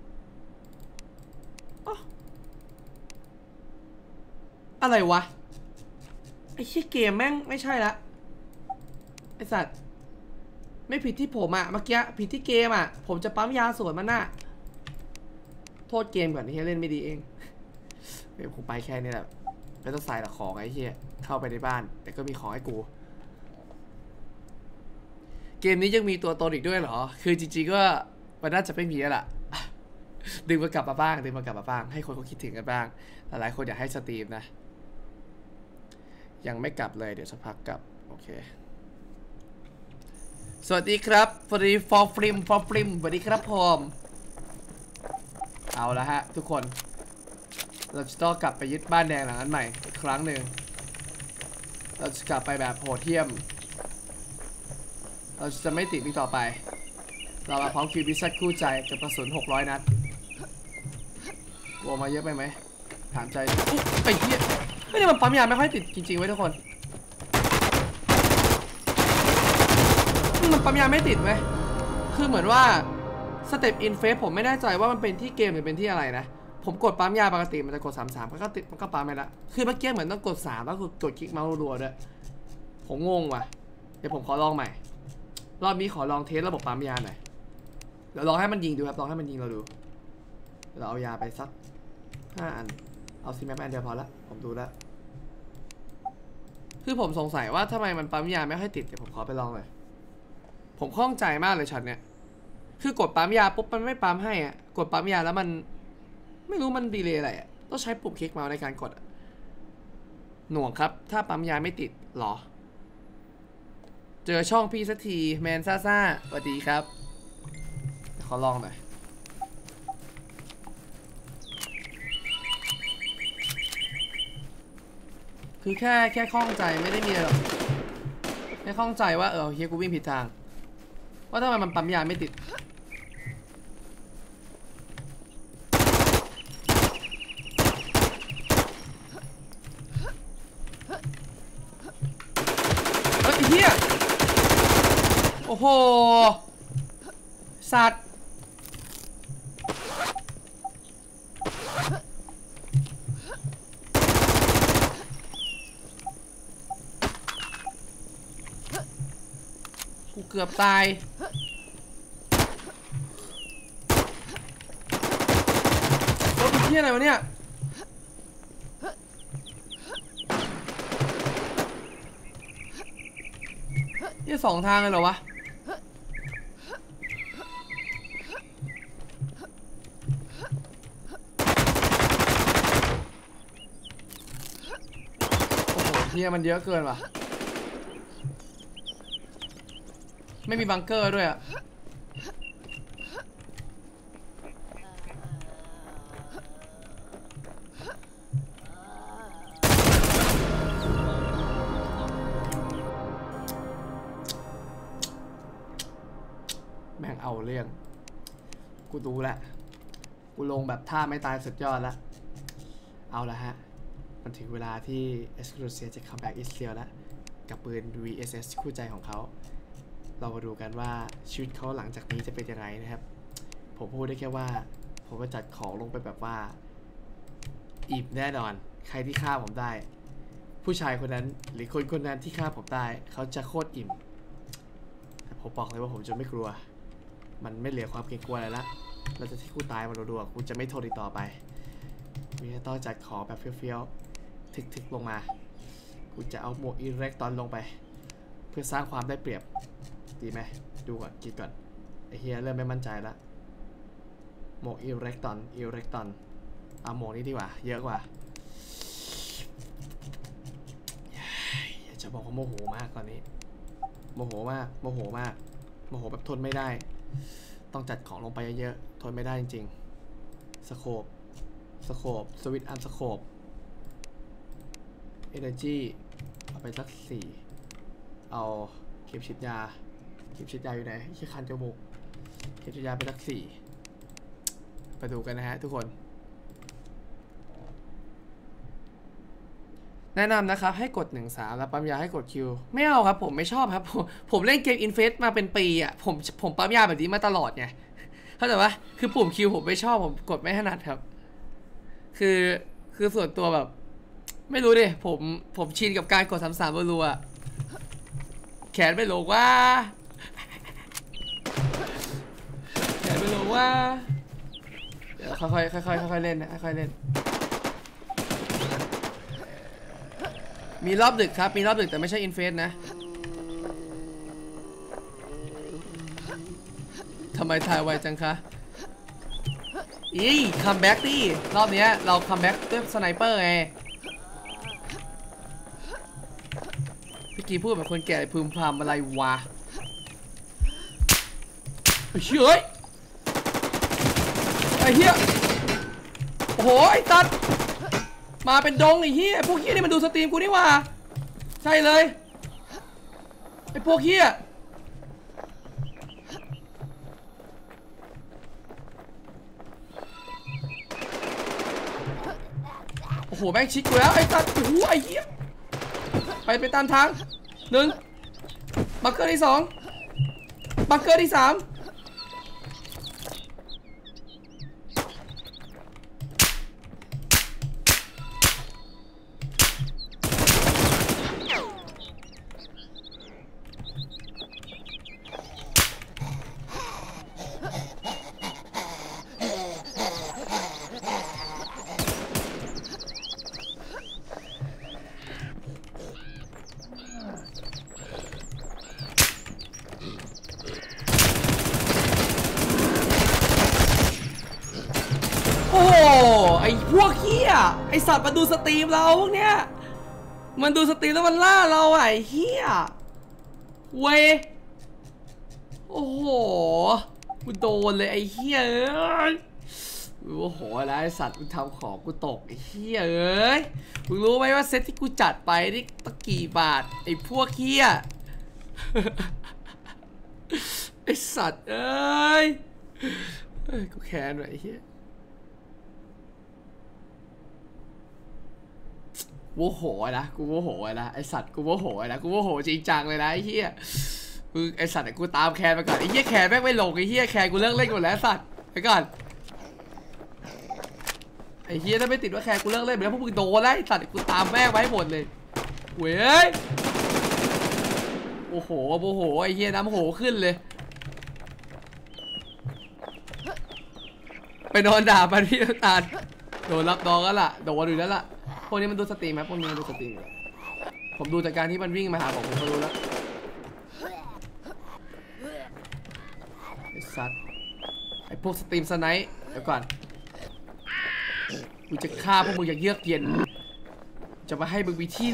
อะไรวะไอ้เชี่ยเกมแม่งไม่ใช่ละไอสัตว์ไม่ผิดที่ผมอะเมื่อกี้ผิดที่เกมอะผมจะปั๊มยาสวนมันน่ะโทษเกมก่อนที่เล่นไม่ดีเองเดี๋ยวผมไปแค่นี้แหละไม่ต้องใส่หรอกของไอ้เชี่ยเข้าไปในบ้านแต่ก็มีของให้กูเกมนี้ยังมีตัวตนอีกด้วยเหรอคือจริงๆก็มันน่าจะไม่มีแล้วล่ะดึงมากลับมาบ้างดึงมากลับมาบ้างให้คนเขาคิดถึงกันบ้างหลายๆคนอยากให้สตรีมนะยังไม่กลับเลยเดี๋ยวสักพักกลับโอเคสวัสดีครับฟรีฟอร์ฟริมฟอร์ฟริมสวัสดีครับผมเอาละฮะทุกคนเราจะต้องกลับไปยึดบ้านแดงหลังนั้นใหม่อีกครั้งหนึ่งเราจะกลับไปแบบโหดเหี้ยมเราจะไม่ติดอีกต่อไปเรามาพร้อมคิวบิซัดคู่ใจกับกระสุนหกร้อยนัดวอมาเยอะไปไหมถามใจอุ๊ยไอ้เหี้ยไม่ได้มันปั๊มยาไม่ค่อยติดจริงๆไว้ทุกคนมันปั๊มยาไม่ติดไหมคือเหมือนว่าสเต็ปอินเฟสผมไม่แน่ใจว่ามันเป็นที่เกมหรือเป็นที่อะไรนะผมกดปั๊มยาปกติมันจะกดสามสามมันก็ติดมันก็ปั๊มไปละคือเมื่อกี้เหมือนต้องกดสามแล้วกดคลิกเมาส์รัวๆด้วยผมงงว่ะเดี๋ยวผมขอลองใหม่รอบนี้ขอลองเทสระบบปั๊มยาหน่อยเดี๋ยวลองให้มันยิงดูครับลองให้มันยิงเราดูเราเอายาไปสักห้าอันเอาซีแมปอันเดียวพอละผมดูแล้วคือผมสงสัยว่าทำไมมันปั๊มยาไม่ค่อยติดเดี๋ยวผมขอไปลองเลยผมข้องใจมากเลยช็อตเนี้ยคือกดปั๊มยาปุ๊บมันไม่ปั๊มให้อ่ะกดปั๊มยาแล้วมันไม่รู้มันดีเลย์อะไรอ่ะต้องใช้ปุ่มคลิกเมาส์ในการกดหน่วงครับถ้าปั๊มยาไม่ติดหรอเจอช่องพี่สักทีแมนซ่าซ่าสวัสดีครับขอลองหน่อยคือแค่แค่ข้องใจไม่ได้มีอะไรหรอกแค่ข้องใจว่าเออเฮียกูวิ่งผิดทางว่าทำไมมันปั๊มยาไม่ติดเฮ้ยเฮียโอ้โหสัตว์กูเกือบตายรถเป็นที่อะไรวะเนี่ยนี่สองทางเลยเหรอวะเฮียมันเยอะเกินว่ะไม่มีบังเกอร์ด้วยอะแม่งเอาเรื่องกูดูแหละกูลงแบบท่าไม่ตายสุดยอดละเอาละฮะมันถึงเวลาที่ Exclusive จะ come back Israel แล้วกับปืน วี เอส เอส คู่ใจของเขาเรามาดูกันว่าชีวิตเขาหลังจากนี้จะเป็นยังไงนะครับผมพูดได้แค่ว่าผมจะจัดของลงไปแบบว่าอิ่มแน่นอนใครที่ฆ่าผมได้ผู้ชายคนนั้นหรือคนคนนั้นที่ฆ่าผมได้เขาจะโคตรอิ่มแต่ผมบอกเลยว่าผมจะไม่กลัวมันไม่เหลือความเกรงกลัวอะไรละเราจะที่กูตายมารัวๆกูจะไม่โทรติดต่อไปกูจะต้องจัดของแบบเฟี้ยวๆทึกๆลงมากูจะเอาหมวกอิเล็กตรอนลงไปเพื่อสร้างความได้เปรียบดีไหมดูก่อนคิดก่อนไอเฮียเริ่มไม่มั่นใจละหมวกอิเล็กตรอนอิเล็กตรอนเอาหมวกนี้ดีกว่าเยอะกว่าอยากจะบอกว่าโมโหมากตอนนี้โมโหมากโมโหมากโมโหแบบทนไม่ได้ต้องจัดของลงไปเยอะๆทนไม่ได้จริงๆสโคปสโคปสวิตช์อันสโคปเอเนอร์จีเอาไปสักสี่เอาเข็มฉีดยาเข็มฉีดยาอยู่ไหนที่คันจมูกเข็มฉีดยาไปสักสี่ไปดูกันนะฮะทุกคนแนะนำนะครับให้กดหนึ่งสามแล้วปั๊มยาให้กดคิวไม่เอาครับผมไม่ชอบครับผมผมเล่นเกมอินเฟสมาเป็นปีอ่ะผมผมปั๊มยาแบบนี้มาตลอดไงเข้าใจปะคือปุ่มคิวผมไม่ชอบผมกดไม่ถนัดครับคือคือส่วนตัวแบบไม่รู้ดิผมผมชินกับการกดสามสามรัวๆแขนไม่ลงว่าแขนไม่ลงว่าเดี๋ยวค่อยๆค่อยๆค่อยๆเล่นนะค่อยๆเล่นมีรอบดึกครับมีรอบดึกแต่ไม่ใช่อินเฟสนะทำไมถ่ายไวจังคะอีคัมแบ็กดิรอบนี้เราคัมแบ็กด้วยสไนเปอร์ไงพี่กีพูดแบบคนแก่พึมพำอะไรวะเฮ้ยไอ้เหี้ยโอ้โหไอ้ตัดมาเป็นดงไอ้เหี้ยพวกเหี้ยนี่มันดูสตรีมกูนี่ว่าใช่เลยไอ้พวกเหี้ยโอ้โหแม่งชิดกูแล้วไอ้ตัดโอ้โหไอ้เหี้ยไปไปตามทางหนึ่งบังเกอร์ที่สองบังเกอร์ที่สามไอ้พวกเหี้ยไอ้สัตว์มาดูสตรีมเราพวกเนี้ยมันดูสตรีมแล้วมันล่าเราไอ้เหี้ยเว้ยโอ้โหกูโดนเลยไอ้เหี้ยเอ้ยโอ้โหแล้วไอ้สัตว์มึงทำของกูตกไอ้เหี้ยเอ้ยมึงรู้ไหมว่าเซตที่กูจัดไปนี่ตั้งกี่บาทไอ้พวกเหี้ยไอ้สัตว์เอ้ยเอ้ยกูแค้นว่ะไอ้เหี้ยโมโหนะกูโมโหนะไอสัตว์กูโมโหนะกูโมโหจริงจังเลยนะไอเฮียคือไอสัตว์กูตามแคนมาก่อนไอเฮียแคนแม่งไม่ลงไอเฮียแคนกูเลิกเล่นหมดแล้วสัตว์ไปก่อนไอเฮียถ้าไม่ติดว่าแคนกูเลิกเล่นไปแล้วพวกมึงโดนแล้วไอสัตว์กูตามแม่งไว้หมดเลยเว้ยโอ้โหโมโหไอเฮียน้ำโหขึ้นเลยไปนอนด่ามันพี่ตาลโดนรับน้องแล้วล่ะโดนอยู่แล้วล่ะพวกนี้มันดูสตรีมไหมพวกนี้มันดูสตรีมผมดูจากการที่มันวิ่งมาหาผมผมก็รู้แล้วไอ้สัตว์ไอ้พวกสตรีมสไนป์เดี๋ยวก่อนกูจะฆ่าพวกมึงอย่างเยือกเย็นจะมาให้มึงมีที่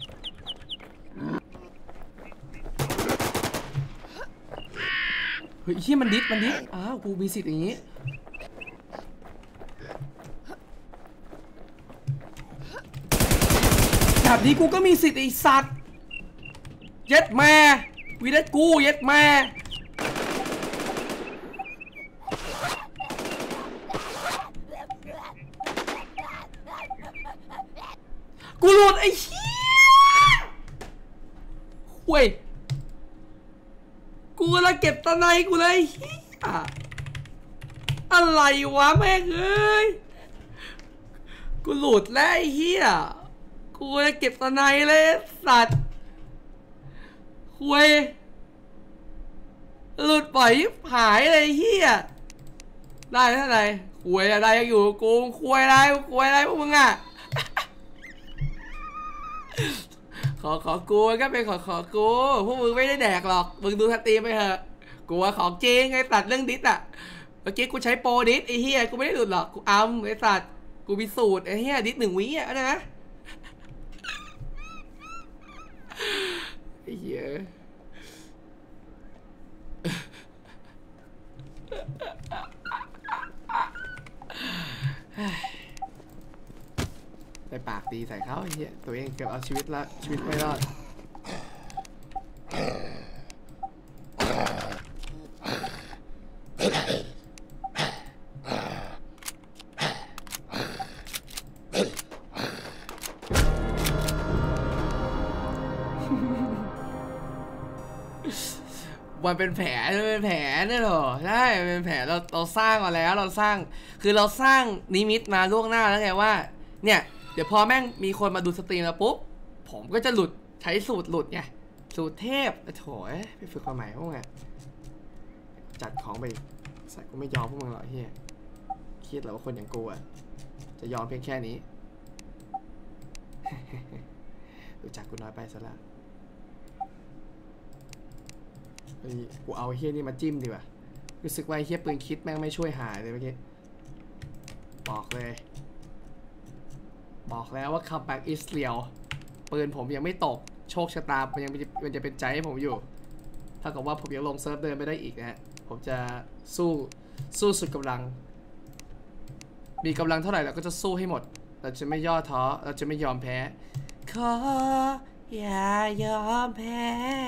เฮ้ยที่มันดิสมันดิสอ้าวกูมีสิทธิ์อย่างนี้แบบนี้กูก็มีสิทธิ์ไอ้สัตว์เย็ดแม่วีเดกูเย็ดแม่กูหลุดไอ้เหี้ยเว้ยกูกำลังเก็บตะไนกูเลยเหี้ยอะไรวะแม่งเอ้ยกูหลุดแล้วไอ้เหี้ยกูจะเก็บตะไนเลยสัตว์คุยหลุดปล่อยหายเลยเฮียได้เท่าไหร่ควยอะไรยังอยู่กูควยอะไรควยอะไรพวกมึงอ่ะขอขอกูก็เป็นขอขอกูพวกมึงไม่ได้แดกหรอกมึงดูสตรีมไปเถอะกูว่าของจริงไอ้ตัดเรื่องดิสอ่ะเมื่อกี้กูใช้โปรดิสไอ้เฮียกูไม่ได้หลุดหรอกกูอัมไอ้สัตว์กูมีสูตรไอ้เฮียดิสหนึ่งวิอ่ะนะไอ้เฮียไปปากตีใส่เขาไอ้เหี้ยตัวเองเกือบเอาชีวิตละชีวิตไม่รอดมันเป็นแผลมันเป็นแผลเนี่ยหรอใช่มันเป็นแผลเราเราสร้างมาแล้วเราสร้างคือเราสร้างนิมิตมาล่วงหน้าแล้วไงว่าเนี่ยเดี๋ยวพอแม่งมีคนมาดูสตรีมแล้วปุ๊บผมก็จะหลุดใช้สูตรหลุดไงสูตรเทพโถ่ไปฝึกความหมายพวกมึงอะจัดของไปใส่กูไม่ยอมพวกมึงหรอกเฮียคิดแล้วว่าคนอย่างกูอะจะยอมเพียงแค่นี้ รู้จักกูน้อยไปซะละกูเอาเฮี้ยนี่มาจิ้มดีกว่ารู้สึกว่าเฮี้ยปืนคิดแม่งไม่ช่วยหายเลยเมื่อกี้บอกเลยบอกแล้วว่า come back is real ปืนผมยังไม่ตกโชคชะตามันยังมันจะเป็นใจให้ผมอยู่ถ้ากับว่าผมยังลงเซิร์ฟเดินไม่ได้อีกนะฮะผมจะสู้สู้สุดกำลังมีกำลังเท่าไหร่เราก็จะสู้ให้หมดเราจะไม่ย่อท้อเราจะไม่ยอมแพ้ขออย่ายอมแพ้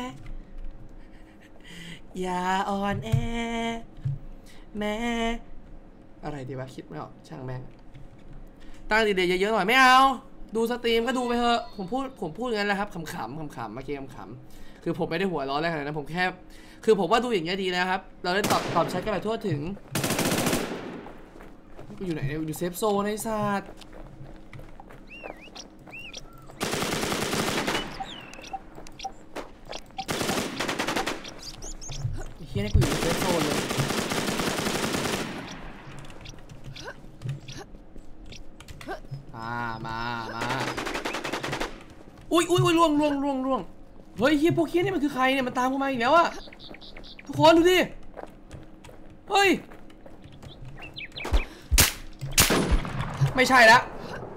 อย่าอ่อนแอแม้อะไรดีวะคิดไม่ออกช่างแม่งตั้งดีเดย์เยอะๆหน่อยไม่เอาดูสตรีมก็ดูไปเถอะผมพูดผมพูดอย่างนั้นแหละครับขำๆขำๆเมื่อกี้ขำๆคือผมไม่ได้หัวร้อนอะไรขนาดนั้นผมแค่คือผมว่าดูอย่างเงี้ยดีแล้วครับเราได้ตอบตอบแชทกันแบบทั่วถึงกูอยู่ไหนเนี่ยอยู่เซฟโซนไอ้สัตว์เฮียนี่กูอยู่เซฟโซนเลยมามามาอุ้ยอุ้ยอุ้ยล่วงล่วงล่วงล่วงเฮ้ยเฮียพวกเฮียนี่มันคือใครเนี่ยมันตามกูมาอีกแล้วอะทุกคนดูดิเฮ้ยไม่ใช่ละ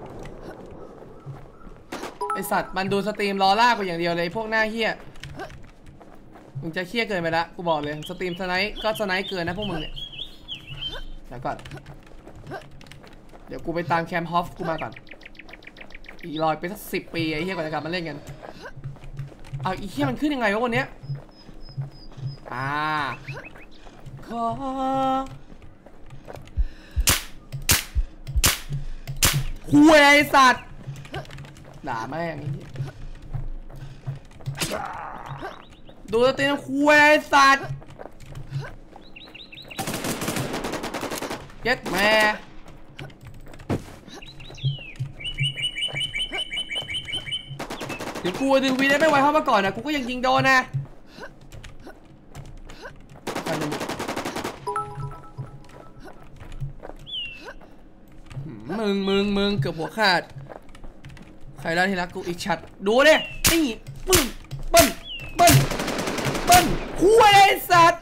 ไอสัตว์มันดูสตรีมรอล่ากูอย่างเดียวเลยพวกหน้าเฮียมึงจะเฮี้ยเกินไปละกูบอกเลยสตรีมสไนป์ก็สไนป์เกินนะพวกมึงเนี่ยแล้วก่อนเดี๋ยวกูไปตามแคมป์ฮอฟกูมาก่อนอีลอยไปสักสิบปีไอ้เฮี้ยกว่าจะกลับมาเล่นกันเอาอีเฮี้ยมันขึ้นยังไงวะวันเนี้ยอ่าขอคุยไอ้สัตว์ด่าแม่งดูสตรีมคุยไอ้สัตว์เย็ดแม่ถึงกูดึงวีได้ไม่ไหวเข้ามาก่อนนะกูก็ยังยิงโดนนะมึงมึงมึงเกือบหัวขาดใครได้ที่รักกูอีกชัดดูดินี่ปึ้งปึ้งปึ้งปึ้งคุยไอ้สัตว์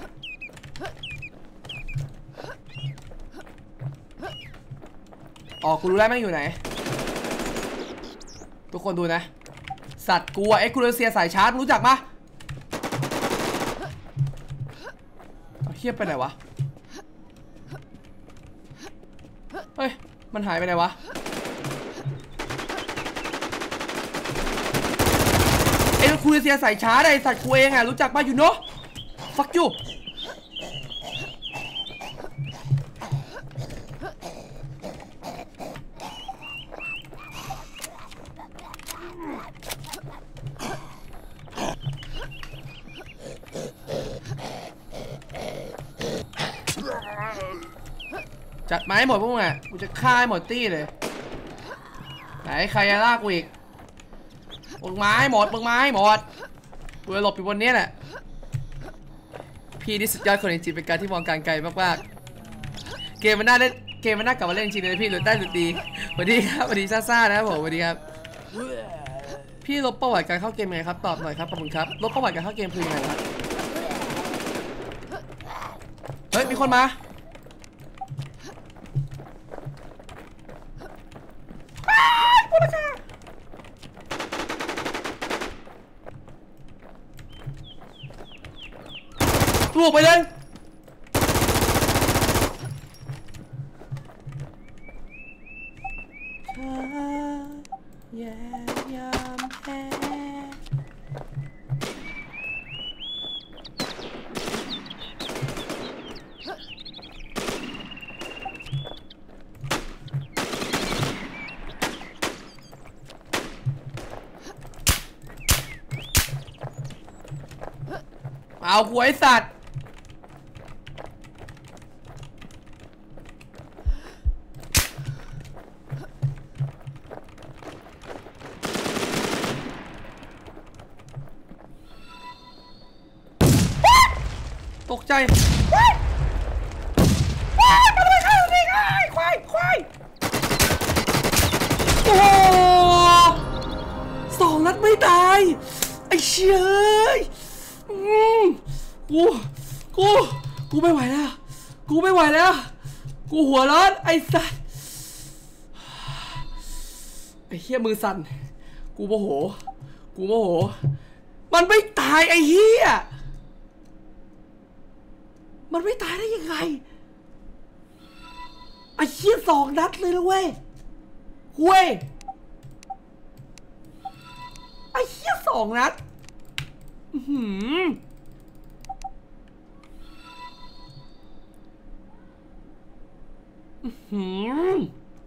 อ๋อกูรู้แล้วแม่งอยู่ไหนทุกคนดูนะสัตว์กูอะเอ็กซ์คูเลเซียสายชาร์จรู้จักปะเทียบไปไหนวะเฮ้ยมันหายไปไหนวะเอ็กซ์คูเลเซียสายชาร์จไอสัตว์กูเองอะรู้จักปะอยู่เนาะ fuck youจัดไม้หมดพวกมึงอ่ะกูจะฆ่าหมดตี้เลยไหนใครจะลากกูอีกมึงไม้หมดมึงไม้หมดกูจะหลบอยู่บนนี้แหละพี่นี่สุดยอดคนจริงๆเป็นการที่มองการไกลมากๆเกกมมันน่าเล่นเกมมันน่ากลับมาเล่นจริงเลยพี่หลุดได้หลุดดีสวัสดีครับสวัสดีซ่าๆนะครับผมสวัสดีครับพี่ลบประวัติการเข้าเกมยังไงครับตอบหน่อยครับขอบคุณครับลบประวัติการเข้าเกมคือยังไงครับเฮ้ยมีคนมาลวกไปเลยอย่ายอมแพ้เอาหวยสัตว์ตกใจว้ายว้ายมาเลยครับนี่ไงควายควายโอ้โหสองนัดไม่ตายไอ้เชี่ยอืมกูกูกูไม่ไหวแล้วกูไม่ไหวแล้วกูหัวร้อนไอ้สัสไอ้เหี้ยมือสั่นกูโมโหกูโมโหมันไม่ตายไอ้เหี้ยมันไม่ตายได้ยังไงไอ้เหี้ยสองนัดเลยนะเว้ยเว้ยไอ้เหี้ยสองนัดอือหืออือหือ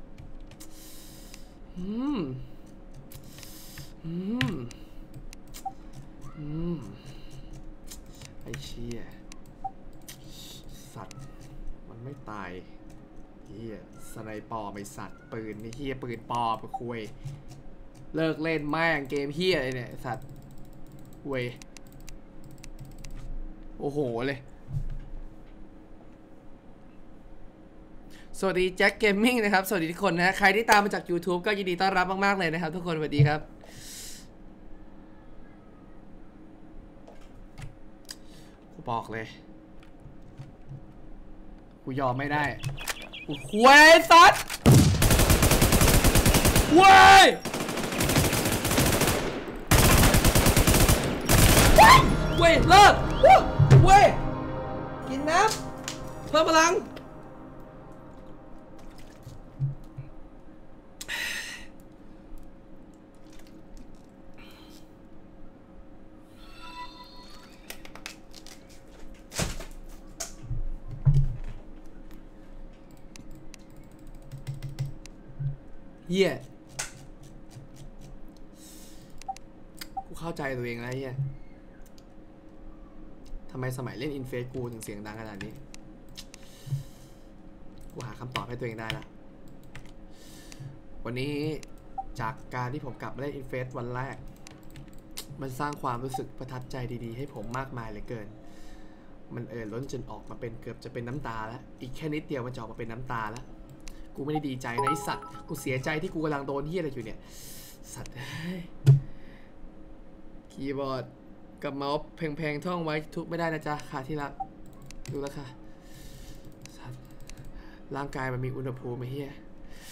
อืมอืมอืมไอ้เชี่ยสัตว์มันไม่ตายเฮียสไนปอร์ไปสัตว์ปืนนี่เฮียปืนปอไปคุยเลิกเล่นแม่งเกมเฮียอะไรเนี่ยสัตว์เวยโอ้โหเลยสวัสดีแจ็คเกมมิ่งนะครับสวัสดีทุกคนนะฮะใครที่ตามมาจาก YouTube ก็ยินดีต้อนรับมากๆเลยนะครับทุกคนสวัสดีครับกูบอกเลยกูยอมไม่ได้กูคุยสัตว์เว้ยเว้ยเลิกเว้ยกินน้ำเพิ่มพลังเฮียกูเข้าใจตัวเองแล้วเฮียทำไมสมัยเล่นอินเฟสกูถึงเสียงดังขนาดนี้กูหาคำตอบให้ตัวเองได้แล้ววันนี้จากการที่ผมกลับมาเล่นอินเฟสวันแรกมันสร้างความรู้สึกประทับใจดีๆให้ผมมากมายเหลือเกินมันเอ่อล้นจนออกมาเป็นเกือบจะเป็นน้ำตาแล้วอีกแค่นิดเดียวมันจะออกมาเป็นน้ำตาแล้วกูไม่ได้ดีใจนะไอ้สัตว์กูเสียใจที่กูกำลังโดนเฮียอะไรอยู่เนี่ยสัตว์คีย์บอร์ดกับเมาส์แพงๆท่องไว้ทุกไม่ได้นะจ๊ะค่ะที่รักดูแล้วค่ะสัตว์ร่างกายมันมีอุณหภูมิไอ้เฮีย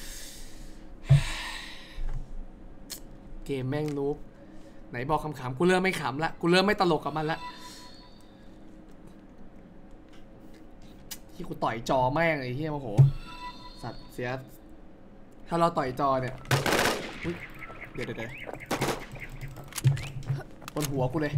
เกมแม่งนูบไหนบอกขำๆกูเริ่มไม่ขำละกูเริ่มไม่ตลกกับมันละที่กูต่อยจอแม่งไอ้เฮียโมโหสัตว์เสียถ้าเราต่อยจอเนี่ยเดี๋ยวเดี๋ยวบนหัวกูเลย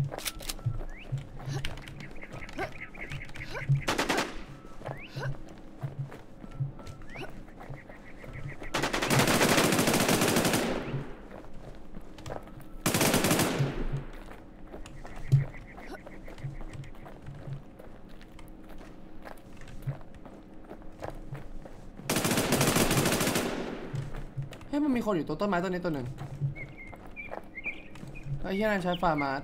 เฮ้ยมันมีคนอยู่ตัวต้นไม้ต้นนี้ตัวหนึ่งไอ้เหี้ยนั่นใช้ฟาร์มาร์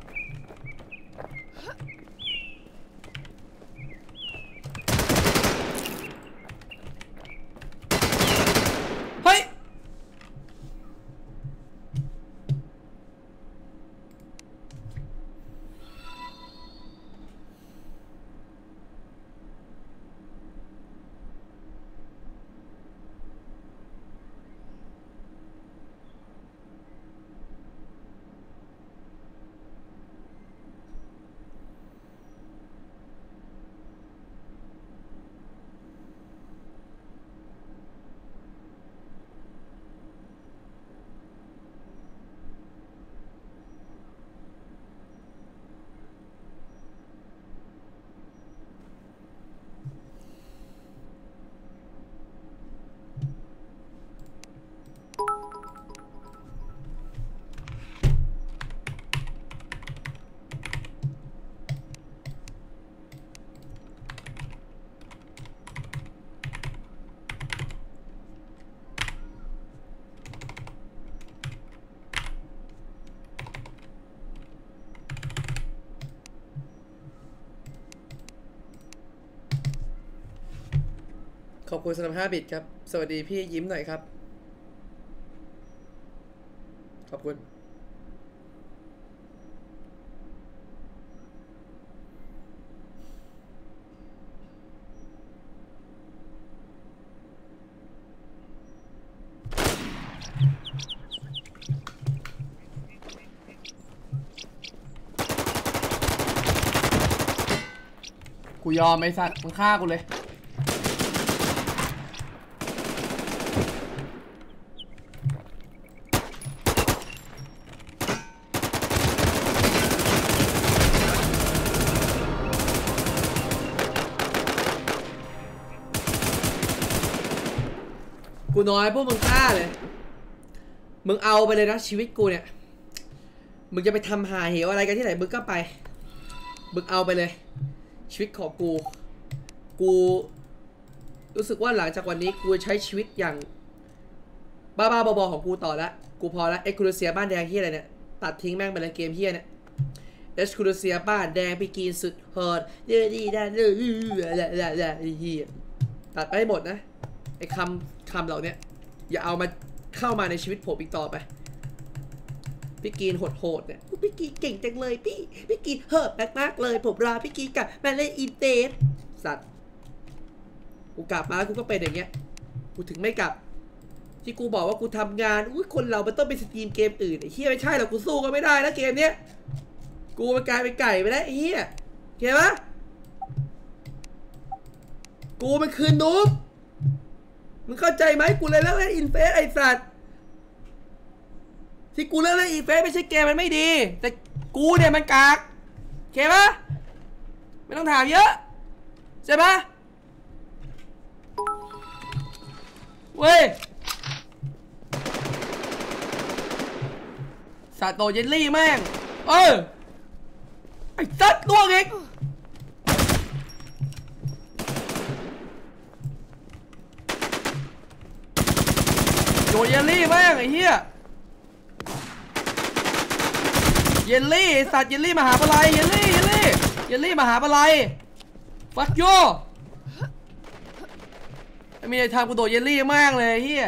อบคุณสำหรับห้าบิตครับสวัสดีพี่ยิ้มหน่อยครับขอบคุณกูยอมไอ้สัตว์มึงฆ่ากูเลยกูน้อยพวกมึงฆ่าเลยมึงเอาไปเลยนะชีวิตกูเนี่ยมึงจะไปทำหาเหวอะไรกันที่ไหนมึงก็ไปมึงเอาไปเลยชีวิตของกูกูรู้สึกว่าหลังจากวันนี้กูใช้ชีวิตอย่างบ้าๆบอๆของกูต่อละกูพอละเอ็กซ์คลูเซียบ้านแดงเฮียอะไรเนี่ยตัดทิ้งแม่งไปเลยเกมเฮียเนี่ยเอ็กซ์คลูเซียบ้านแดงไปกินสุดฮอดเดือดดีด้านเดือดเดือดเฮียตัดไปให้หมดนะไอ้คำคำเหล่านี้อย่าเอามาเข้ามาในชีวิตผมอีกต่อไปพี่กีนโหดๆเนี่ยพี่กีนเก่งจังเลยพี่พี่กีนเฮิร์ตมากๆเลยผมรอพี่กีนกลับมาเล่นอินเตอร์สัตว์กูกลับมากูก็เป็นอย่างเงี้ยกูถึงไม่กลับที่กูบอกว่ากูทำงานอุ้ยคนเรามันต้องไปสตรีมเกมอื่นไอ้เฮียไม่ใช่หรอกกูสู้ก็ไม่ได้แล้วเกมเนี้ยกูมันกลายเป็นไก่ไปแล้วไอ้เฮียเห็นปะกูมันคืนนูบมึงเข้าใจไหมกูเลยเลิกเล่นอินเฟสไอ้สัตว์ที่กูเลิกเล่นอินเฟสไม่ใช่เกมมันไม่ดีแต่กูเนี่ยมันกากเข้าปะไม่ต้องถามเยอะใช่ปะเว้ยสัตว์โตเยลลี่แม่งเออไอ้สัตว์ล่วงเองโดนเยลลี่แม่งไอ้เหี้ยเยลลี่สัตว์เยลลี่มหาปลายเยลลี่เยลลี่เยลลี่มหาปลายฟักโยไม่มีอะไรทำกูโดดเยลลี่แม่งเลยเฮีย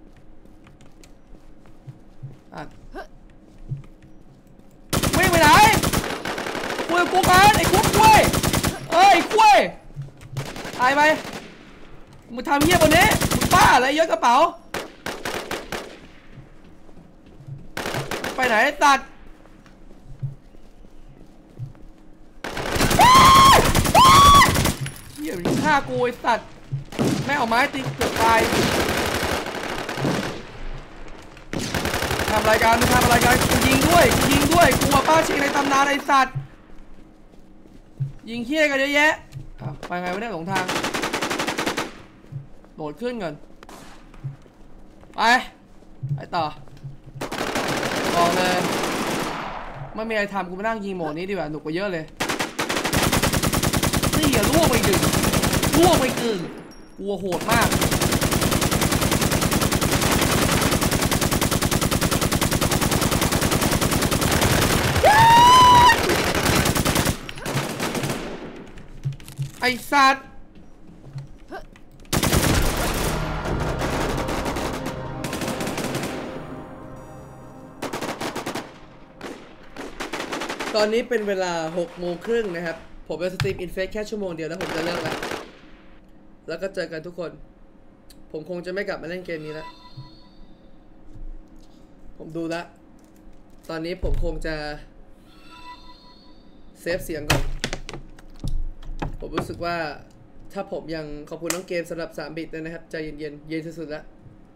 วิ่งไปไหนคุยกับกูกันไอ้กุ๊กกล้วยเอ้ยกล้วยตายไปมึงทำเฮียบนนี้มึงบ้าอะไรเยอะกระเป๋าไปไหนตัดเฮียมันฆ่ากูไอ้สัตว์แม่เอาไม้ตีเกือบตายทำรายการทำรายการกูยิงด้วยกูยิงด้วยกูว่าป้าชิงในตำนานไอ้สัตว์ยิงเฮี้ยกันเยอะแยะไปไงวะเนี่ยหลงทางโดดขึ้นก่อนไปไปต่อบอกเลยไม่มีอะไรทำกูมานั่งยิงโหมดนี้ดีกว่าหนุกกว่าเยอะเลยนี่อย่าล่วงไปดึงล่วงไปกึ่งกลัวโหดมากไอ้สัตว์ตอนนี้เป็นเวลาหกโมงครึ่งนะครับผมจะสตรีมอินเฟสแค่ชั่วโมงเดียวแล้วผมจะเลิกแล้วแล้วก็เจอกันทุกคนผมคงจะไม่กลับมาเล่นเกมนี้แล้วผมดูแล้วตอนนี้ผมคงจะเซฟเสียงก่อนผมรู้สึกว่าถ้าผมยังขอบคุณน้องเกมสำหรับสามบิตนะครับใจเย็นเย็นเย็นสุดๆแล้ว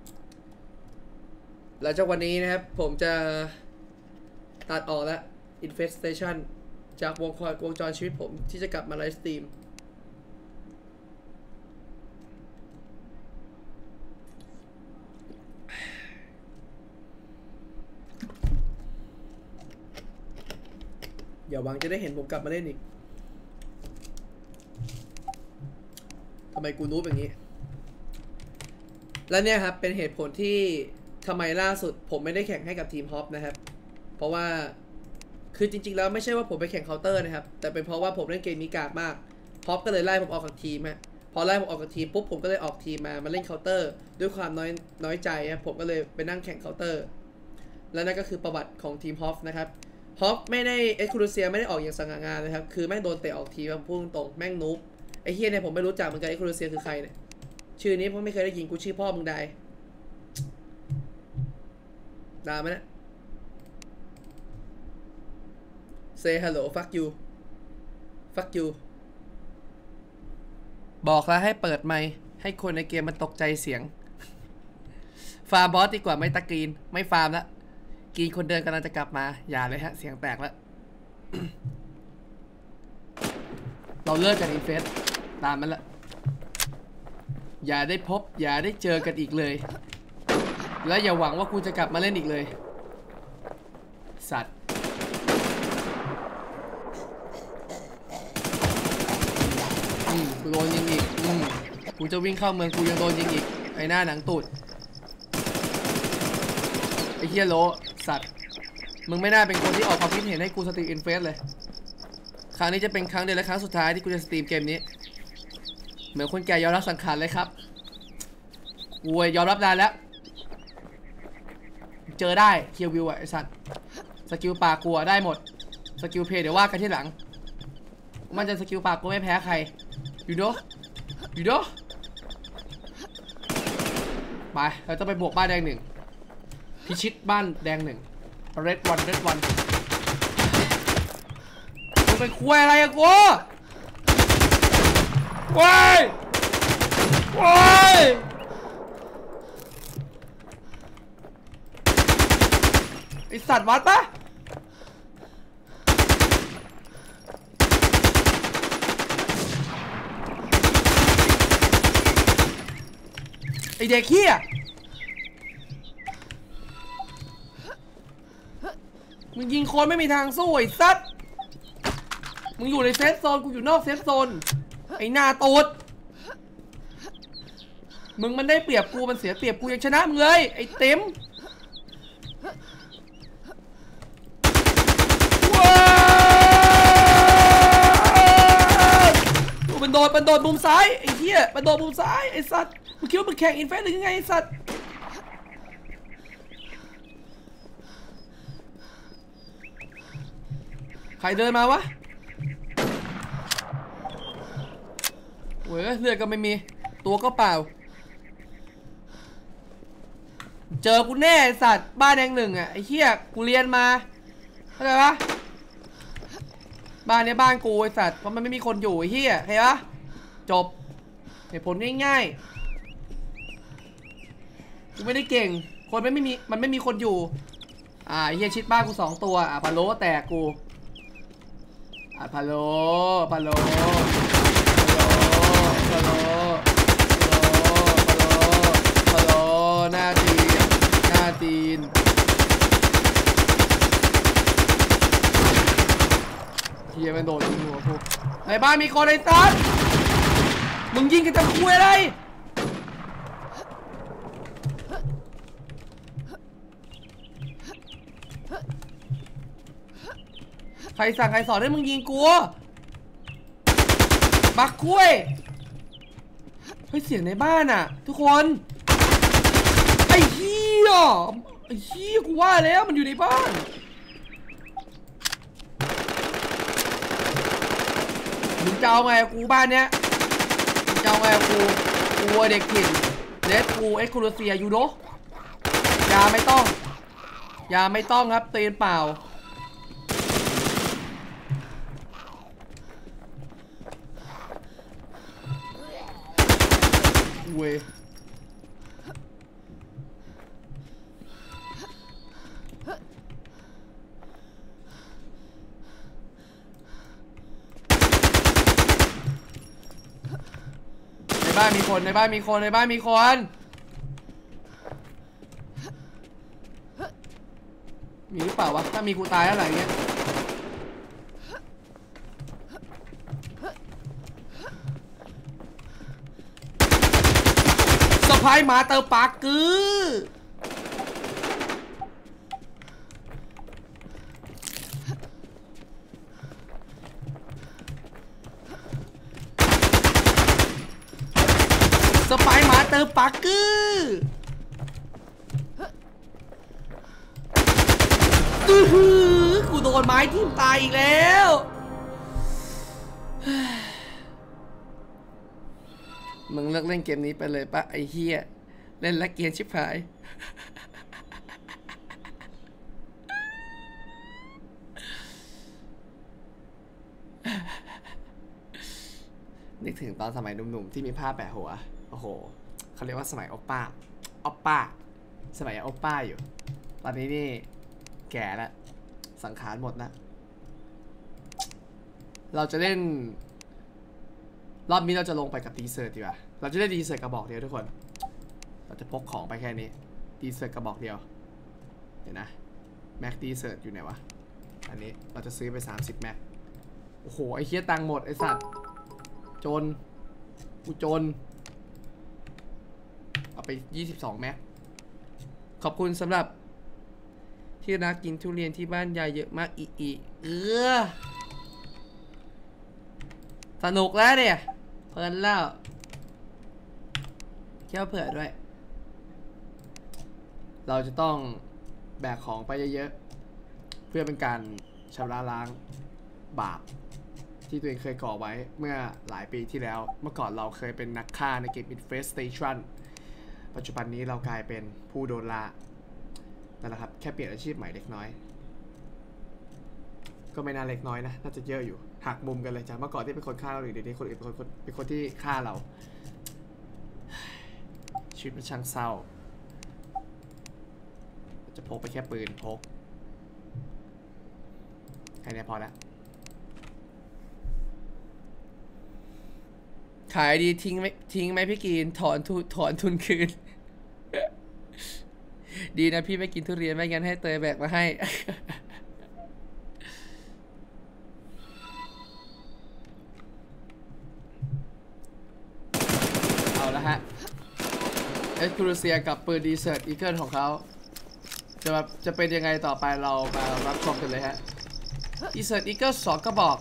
หลังจากวันนี้นะครับผมจะตัดออกแล้ว Infestation จากวงจรวงจรชีวิตผมที่จะกลับมาไลฟ์สตรีมอย่าหวังจะได้เห็นผมกลับมาเล่นอีกทำไมกูนูบอย่างนี้และเนี่ยครับเป็นเหตุผลที่ทำไมล่าสุดผมไม่ได้แข่งให้กับทีมฮอปนะครับเพราะว่าคือจริงๆแล้วไม่ใช่ว่าผมไปแข่งเคาน์เตอร์นะครับแต่เป็นเพราะว่าผมเล่นเกมมีกากมากฮอปก็เลยไล่ผมออกจากทีมฮะพออไล่ผมออกจากทีมปุ๊บผมก็เลยออกทีมมามาเล่นเคาน์เตอร์ด้วยความน้อยน้อยใจครับผมก็เลยไปนั่งแข่งเคาน์เตอร์และนั่นก็คือประวัติของทีมฮอฟนะครับฮอฟไม่ได้เอ็กซ์ครูเซียไม่ได้ออกอย่างสง่างามนะครับคือแม่งโดนเตะออกทีมพูดตรงแม่งนูบไอ้เฮียเนี่ยผมไม่รู้จักเหมือนกันเอ็กซ์ครูเซียคือใครเนี่ยชื่อนี้ผมไม่เคยได้ยินกูชื่อพ่อมึงได้ด่าไหมเนี่ย say hello fuck you fuck you บอกแล้วให้เปิดไมค์ให้คนในเกมมันตกใจเสียงฟาร์มบอสดีกว่าไม่ตะกรีนไม่ฟาร์มละกรีนคนเดินกำลังจะกลับมาอย่าเลยฮะเสียงแตกแล้ว เราเลิกกันอินเฟสตามมันละอย่าได้พบอย่าได้เจอกันอีกเลยและอย่าหวังว่ากูจะกลับมาเล่นอีกเลยสัตว์อืมกูโดนยิงอีกอืมกูจะวิ่งเข้าเมืองกูยังโดนยิงอีกไอ้หน้าหนังตูดไอ้เฮียโลสัตว์มึงไม่น่าเป็นคนที่ออกความคิดเห็นให้กูสตรีมอินเฟสเลยครั้งนี้จะเป็นครั้งเดียวและครั้งสุดท้ายที่กูจะสตรีมเกมนี้เหมือนคนแก่ยอมรับสังขารเลยครับกูยอมรับได้แล้วเจอได้เคียววิวอะไอสัตว์สกิลปากกูได้หมดสกิลเพย์เดี๋ยวว่ากันที่หลังมันจะสกิลปากกูไม่แพ้ใครอยู่โดอยู่โดไปเราต้องไปบวกบ้านแดงหนึ่งพิชิตบ้านแดงหนึ่งเรดวันเรดวันมึงเป็นคุยอะไรอะกูว้ายว้ายไอสัตว์วัดปะไอเด็กเหี้ยมึงยิงคนไม่มีทางสู้ไอ้สัตว์มึงอยู่ในเซฟโซนกูอยู่นอกเซฟโซนไอ้หน้าตูดมึงมันได้เปรียบกูมันเสียเปรียบกูยังชนะมึงเลยไอ้เต็มมันโดนมันโดนมุมซ้ายไอ้เหี้ยมันโดนมุมซ้ายไอ้สัตว์มึงคิดว่ามึงแข่งอินเฟสหรือยังไงไอ้สัตว์ใครเดินมาวะเว้ยเลือดก็ไม่มีตัวก็เปล่าเจอกูแน่ไอ้สัตว์บ้านแดงหนึ่งอ่ะไอ้เหี้ยกูเรียนมาเข้าใจปะบ้านเนี้ยบ้านกูไอ้สัตว์เพราะมันไม่มีคนอยู่ไอ้เหี้ยเห็นปะจบเหตุผลง่ายๆกูไม่ได้เก่งคนไม่มีมันไม่มีคนอยู่อ่าไอ้เหี้ยชิดบ้านกูสองตัวอ่ะพะโล้แตกกูอ่ะพะโล้พะโล้พะโล้พะโล้พะโล้พะโล้หน้าตีนหน้าตีนเฮียมันโดนยิงหัวกูในบ้านมีคนไอ้ตั๊ดมึงยิงกันจะคุยอะไรใครสั่งใครสอนให้มึงยิงกูบักคุยเฮ้ยเสียงในบ้านอ่ะทุกคนไอ้เหี้ยไอ้เหี้ยกูว่าแล้วมันอยู่ในบ้านมึงจะเอาไงกูบ้านเนี้ยมึงจะเอาไงกูกูเด็กถิ่นเลสกูเอ็กซ์ครูเซียยูโดยาไม่ต้องยาไม่ต้องครับเตียนเปล่าเว้ยในบ้านมีคนในบ้านมีคนในบ้านมีคนมีหรือเปล่าวะถ้ามีกูตายอะไรเงี้ยสะพายมาเตอร์ปาร์กือสไปร์มาสเตอร์ปาร์เกอร์อื้อหือกูโดนไม้ทิ่มตายอีกแล้วมึงเลิกเล่นเกมนี้ไปเลยปะไอ้เฮียเล่นและเกียนชิบหายนึกถึงตอนสมัยหนุ่มๆที่มีผ้าแปะหัวโอ้โหเขาเรียกว่าสมัยโอปป้าโอปป้าสมัยโอปป้าอยู่ตอนนี้นี่แก่แล้วสังขารหมดนะเราจะเล่นรอบนี้เราจะลงไปกับดีเซอร์ดีกว่าเราจะได้ดีเซอร์กระบอกเดียวทุกคนเราจะพกของไปแค่นี้ดีเซอร์กระบอกเดียวเดี๋ยวนะแม็กดีเซอร์อยู่ไหนวะอันนี้เราจะซื้อไปสามสิบแม็กโอ้โหไอ้เหี้ยตังหมดไอ้สัตว์จนกูจนเอาไปยี่สิบสองแม็กขอบคุณสำหรับที่รักกินทุเรียนที่บ้านยายเยอะมากอีอีเออสนุกแล้วเนี่ยเพลินแล้วเที่ยวเผื่อด้วยเราจะต้องแบกของไปเยอะๆเพื่อเป็นการชำระล้างบาปที่ตัวเองเคยก่อไว้เมื่อหลายปีที่แล้วเมื่อก่อนเราเคยเป็นนักฆ่าในเกม Infestation ปัจจุบันนี้เรากลายเป็นผู้โดนล่านั่นแหละครับแค่เปลี่ยนอาชีพใหม่เล็กน้อยก็ไม่น่าเล็กน้อยนะน่าจะเยอะอยู่หักมุมกันเลยจากเมื่อก่อนที่เป็นคนฆ่าเราหรือเดี๋ยวนี้คนอื่นเป็นคนเป็นคนที่ฆ่าเราชีวิตมันช่างเศร้าจะพกไปแค่ปืนพกแค่นี้พอแล้วขายดีทิ้งไหมทิ้งไหมพี่กีนถอนทุนถอนทุนคืน ดีนะพี่ไม่กินทุเรียนไม่งั้นให้เตยแบกมาให้ เอาละฮะเอสคูรูเซียกับปืนดีเซอร์ตอีเกิลของเขาจะแบบจะเป็นยังไงต่อไปเรามารับชมกันเลยฮะดีเซอร์ตอีเกิลสองกระบอก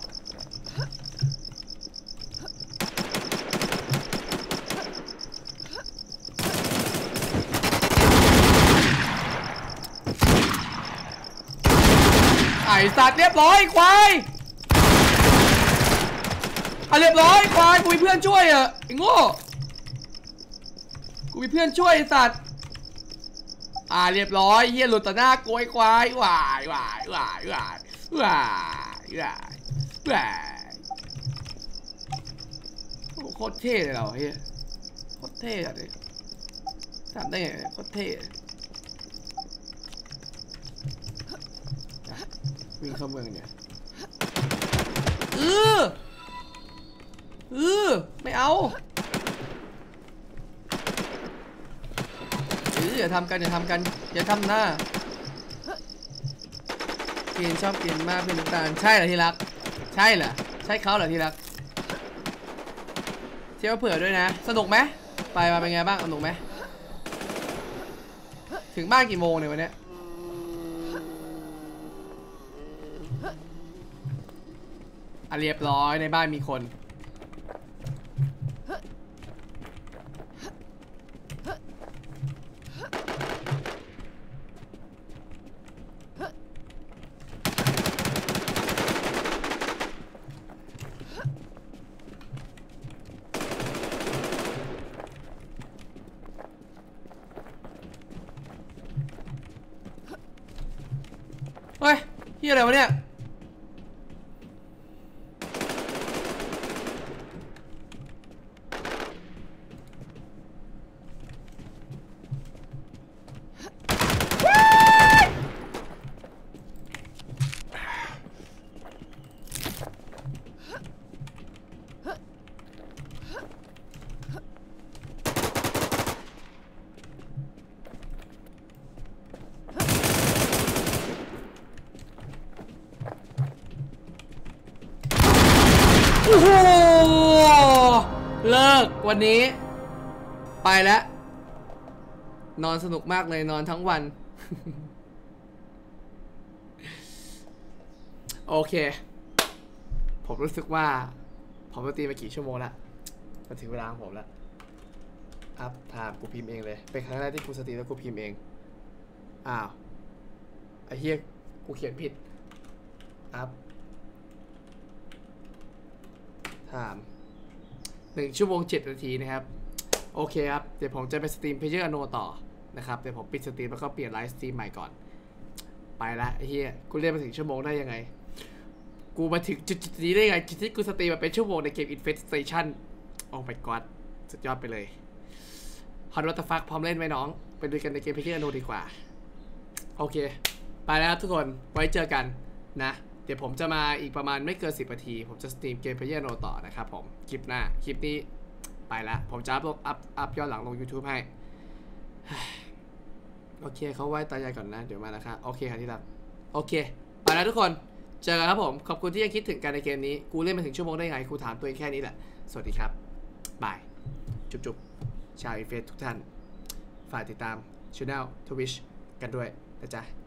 ไอ้สัตว์เรียบร้อยควายอ่ะเรียบร้อยควายกูมีเพื่อนช่วยอ่ะไอ้โง่กูมีเพื่อนช่วยไอ้สัตว์อ่าเรียบร้อยเฮียหลุดต่อหน้ากูไอ้ควายวายวายวายวายวายวายวายโอ้โคตรเท่เลยเราเฮียโคตรเท่อะเลยทำได้ไงโคตรเท่วิ่งเข้าเมืองเนี่ยเออเออไม่เอาเอออย่าทำกันอย่าทำกันอย่าทำหน้ากินชอบกินมากเป็นน้ำตาลใช่เหรอที่รักใช่เหรอใช่เขาเหรอที่รักเที่ยวเผื่อด้วยนะสนุกไหมไปมาเป็นไงบ้างสนุกไหมถึงบ้านกี่โมงเนี่ยวันนี้อ่ะเรียบร้อยในบ้านมีคนเฮ้ยเฮียอะไรวะเนี่ยโอ้โหเลิกวันนี้ไปแล้วนอนสนุกมากเลยนอนทั้งวัน โอเคผมรู้สึกว่าผมตีมากี่ชั่วโมงแล้วมาถึงเวลาของผมแล้วอัพถามกูพิมพ์เองเลยเป็นครั้งแรกที่กูสตรีมแล้วกูพิมพ์เองอ้าวไอ้เหี้ยกูเขียนผิดอัพถามหนึ่งชั่วโมงเจ็ดนาทีนะครับโอเคครับเดี๋ยวผมจะไปสตรีมเพเยอร์อโนต่อนะครับเดี๋ยวผมปิดสตรีมแล้วก็เปลี่ยนไลฟ์สตรีมใหม่ก่อนไปละไอ้เหี้ยกูเล่นมาถึงชั่วโมงได้ยังไงกูมาถึงจุดนี้ได้ไงจุดที่กูสตรีมมาเป็นชั่วโมงในเกม Infestation โอ้ my god สุดยอดไปเลยฮอตวัตต์ฟักพร้อมเล่นไหมน้องไปดูกันในเกมเพเยอร์อโนดีกว่าโอเคไปแล้วทุกคนไว้เจอกันนะเดี๋ยวผมจะมาอีกประมาณไม่เกินสิบนาทีผมจะสตรีมเกมเพเยอร์อโนต่อนะครับผมคลิปหน้าคลิปนี้ไปละผมจะอัพลงอัพอัพย้อนหลังลง YouTube ให้โอเคเขาไว้ตายายก่อนนะเดี๋ยวมานะครับโอเคครับที่รักโอเคไปแล้วทุกคนเจอกันครับผมขอบคุณที่ยังคิดถึงกันในเกมนี้กูเล่นมาถึงชั่วโมงได้ไงกูถามตัวเองแค่นี้แหละสวัสดีครับบายจุ๊บๆชาวอีเฟสทุกท่านฝากติดตามช่อง Twitch กันด้วยนะจ๊ะ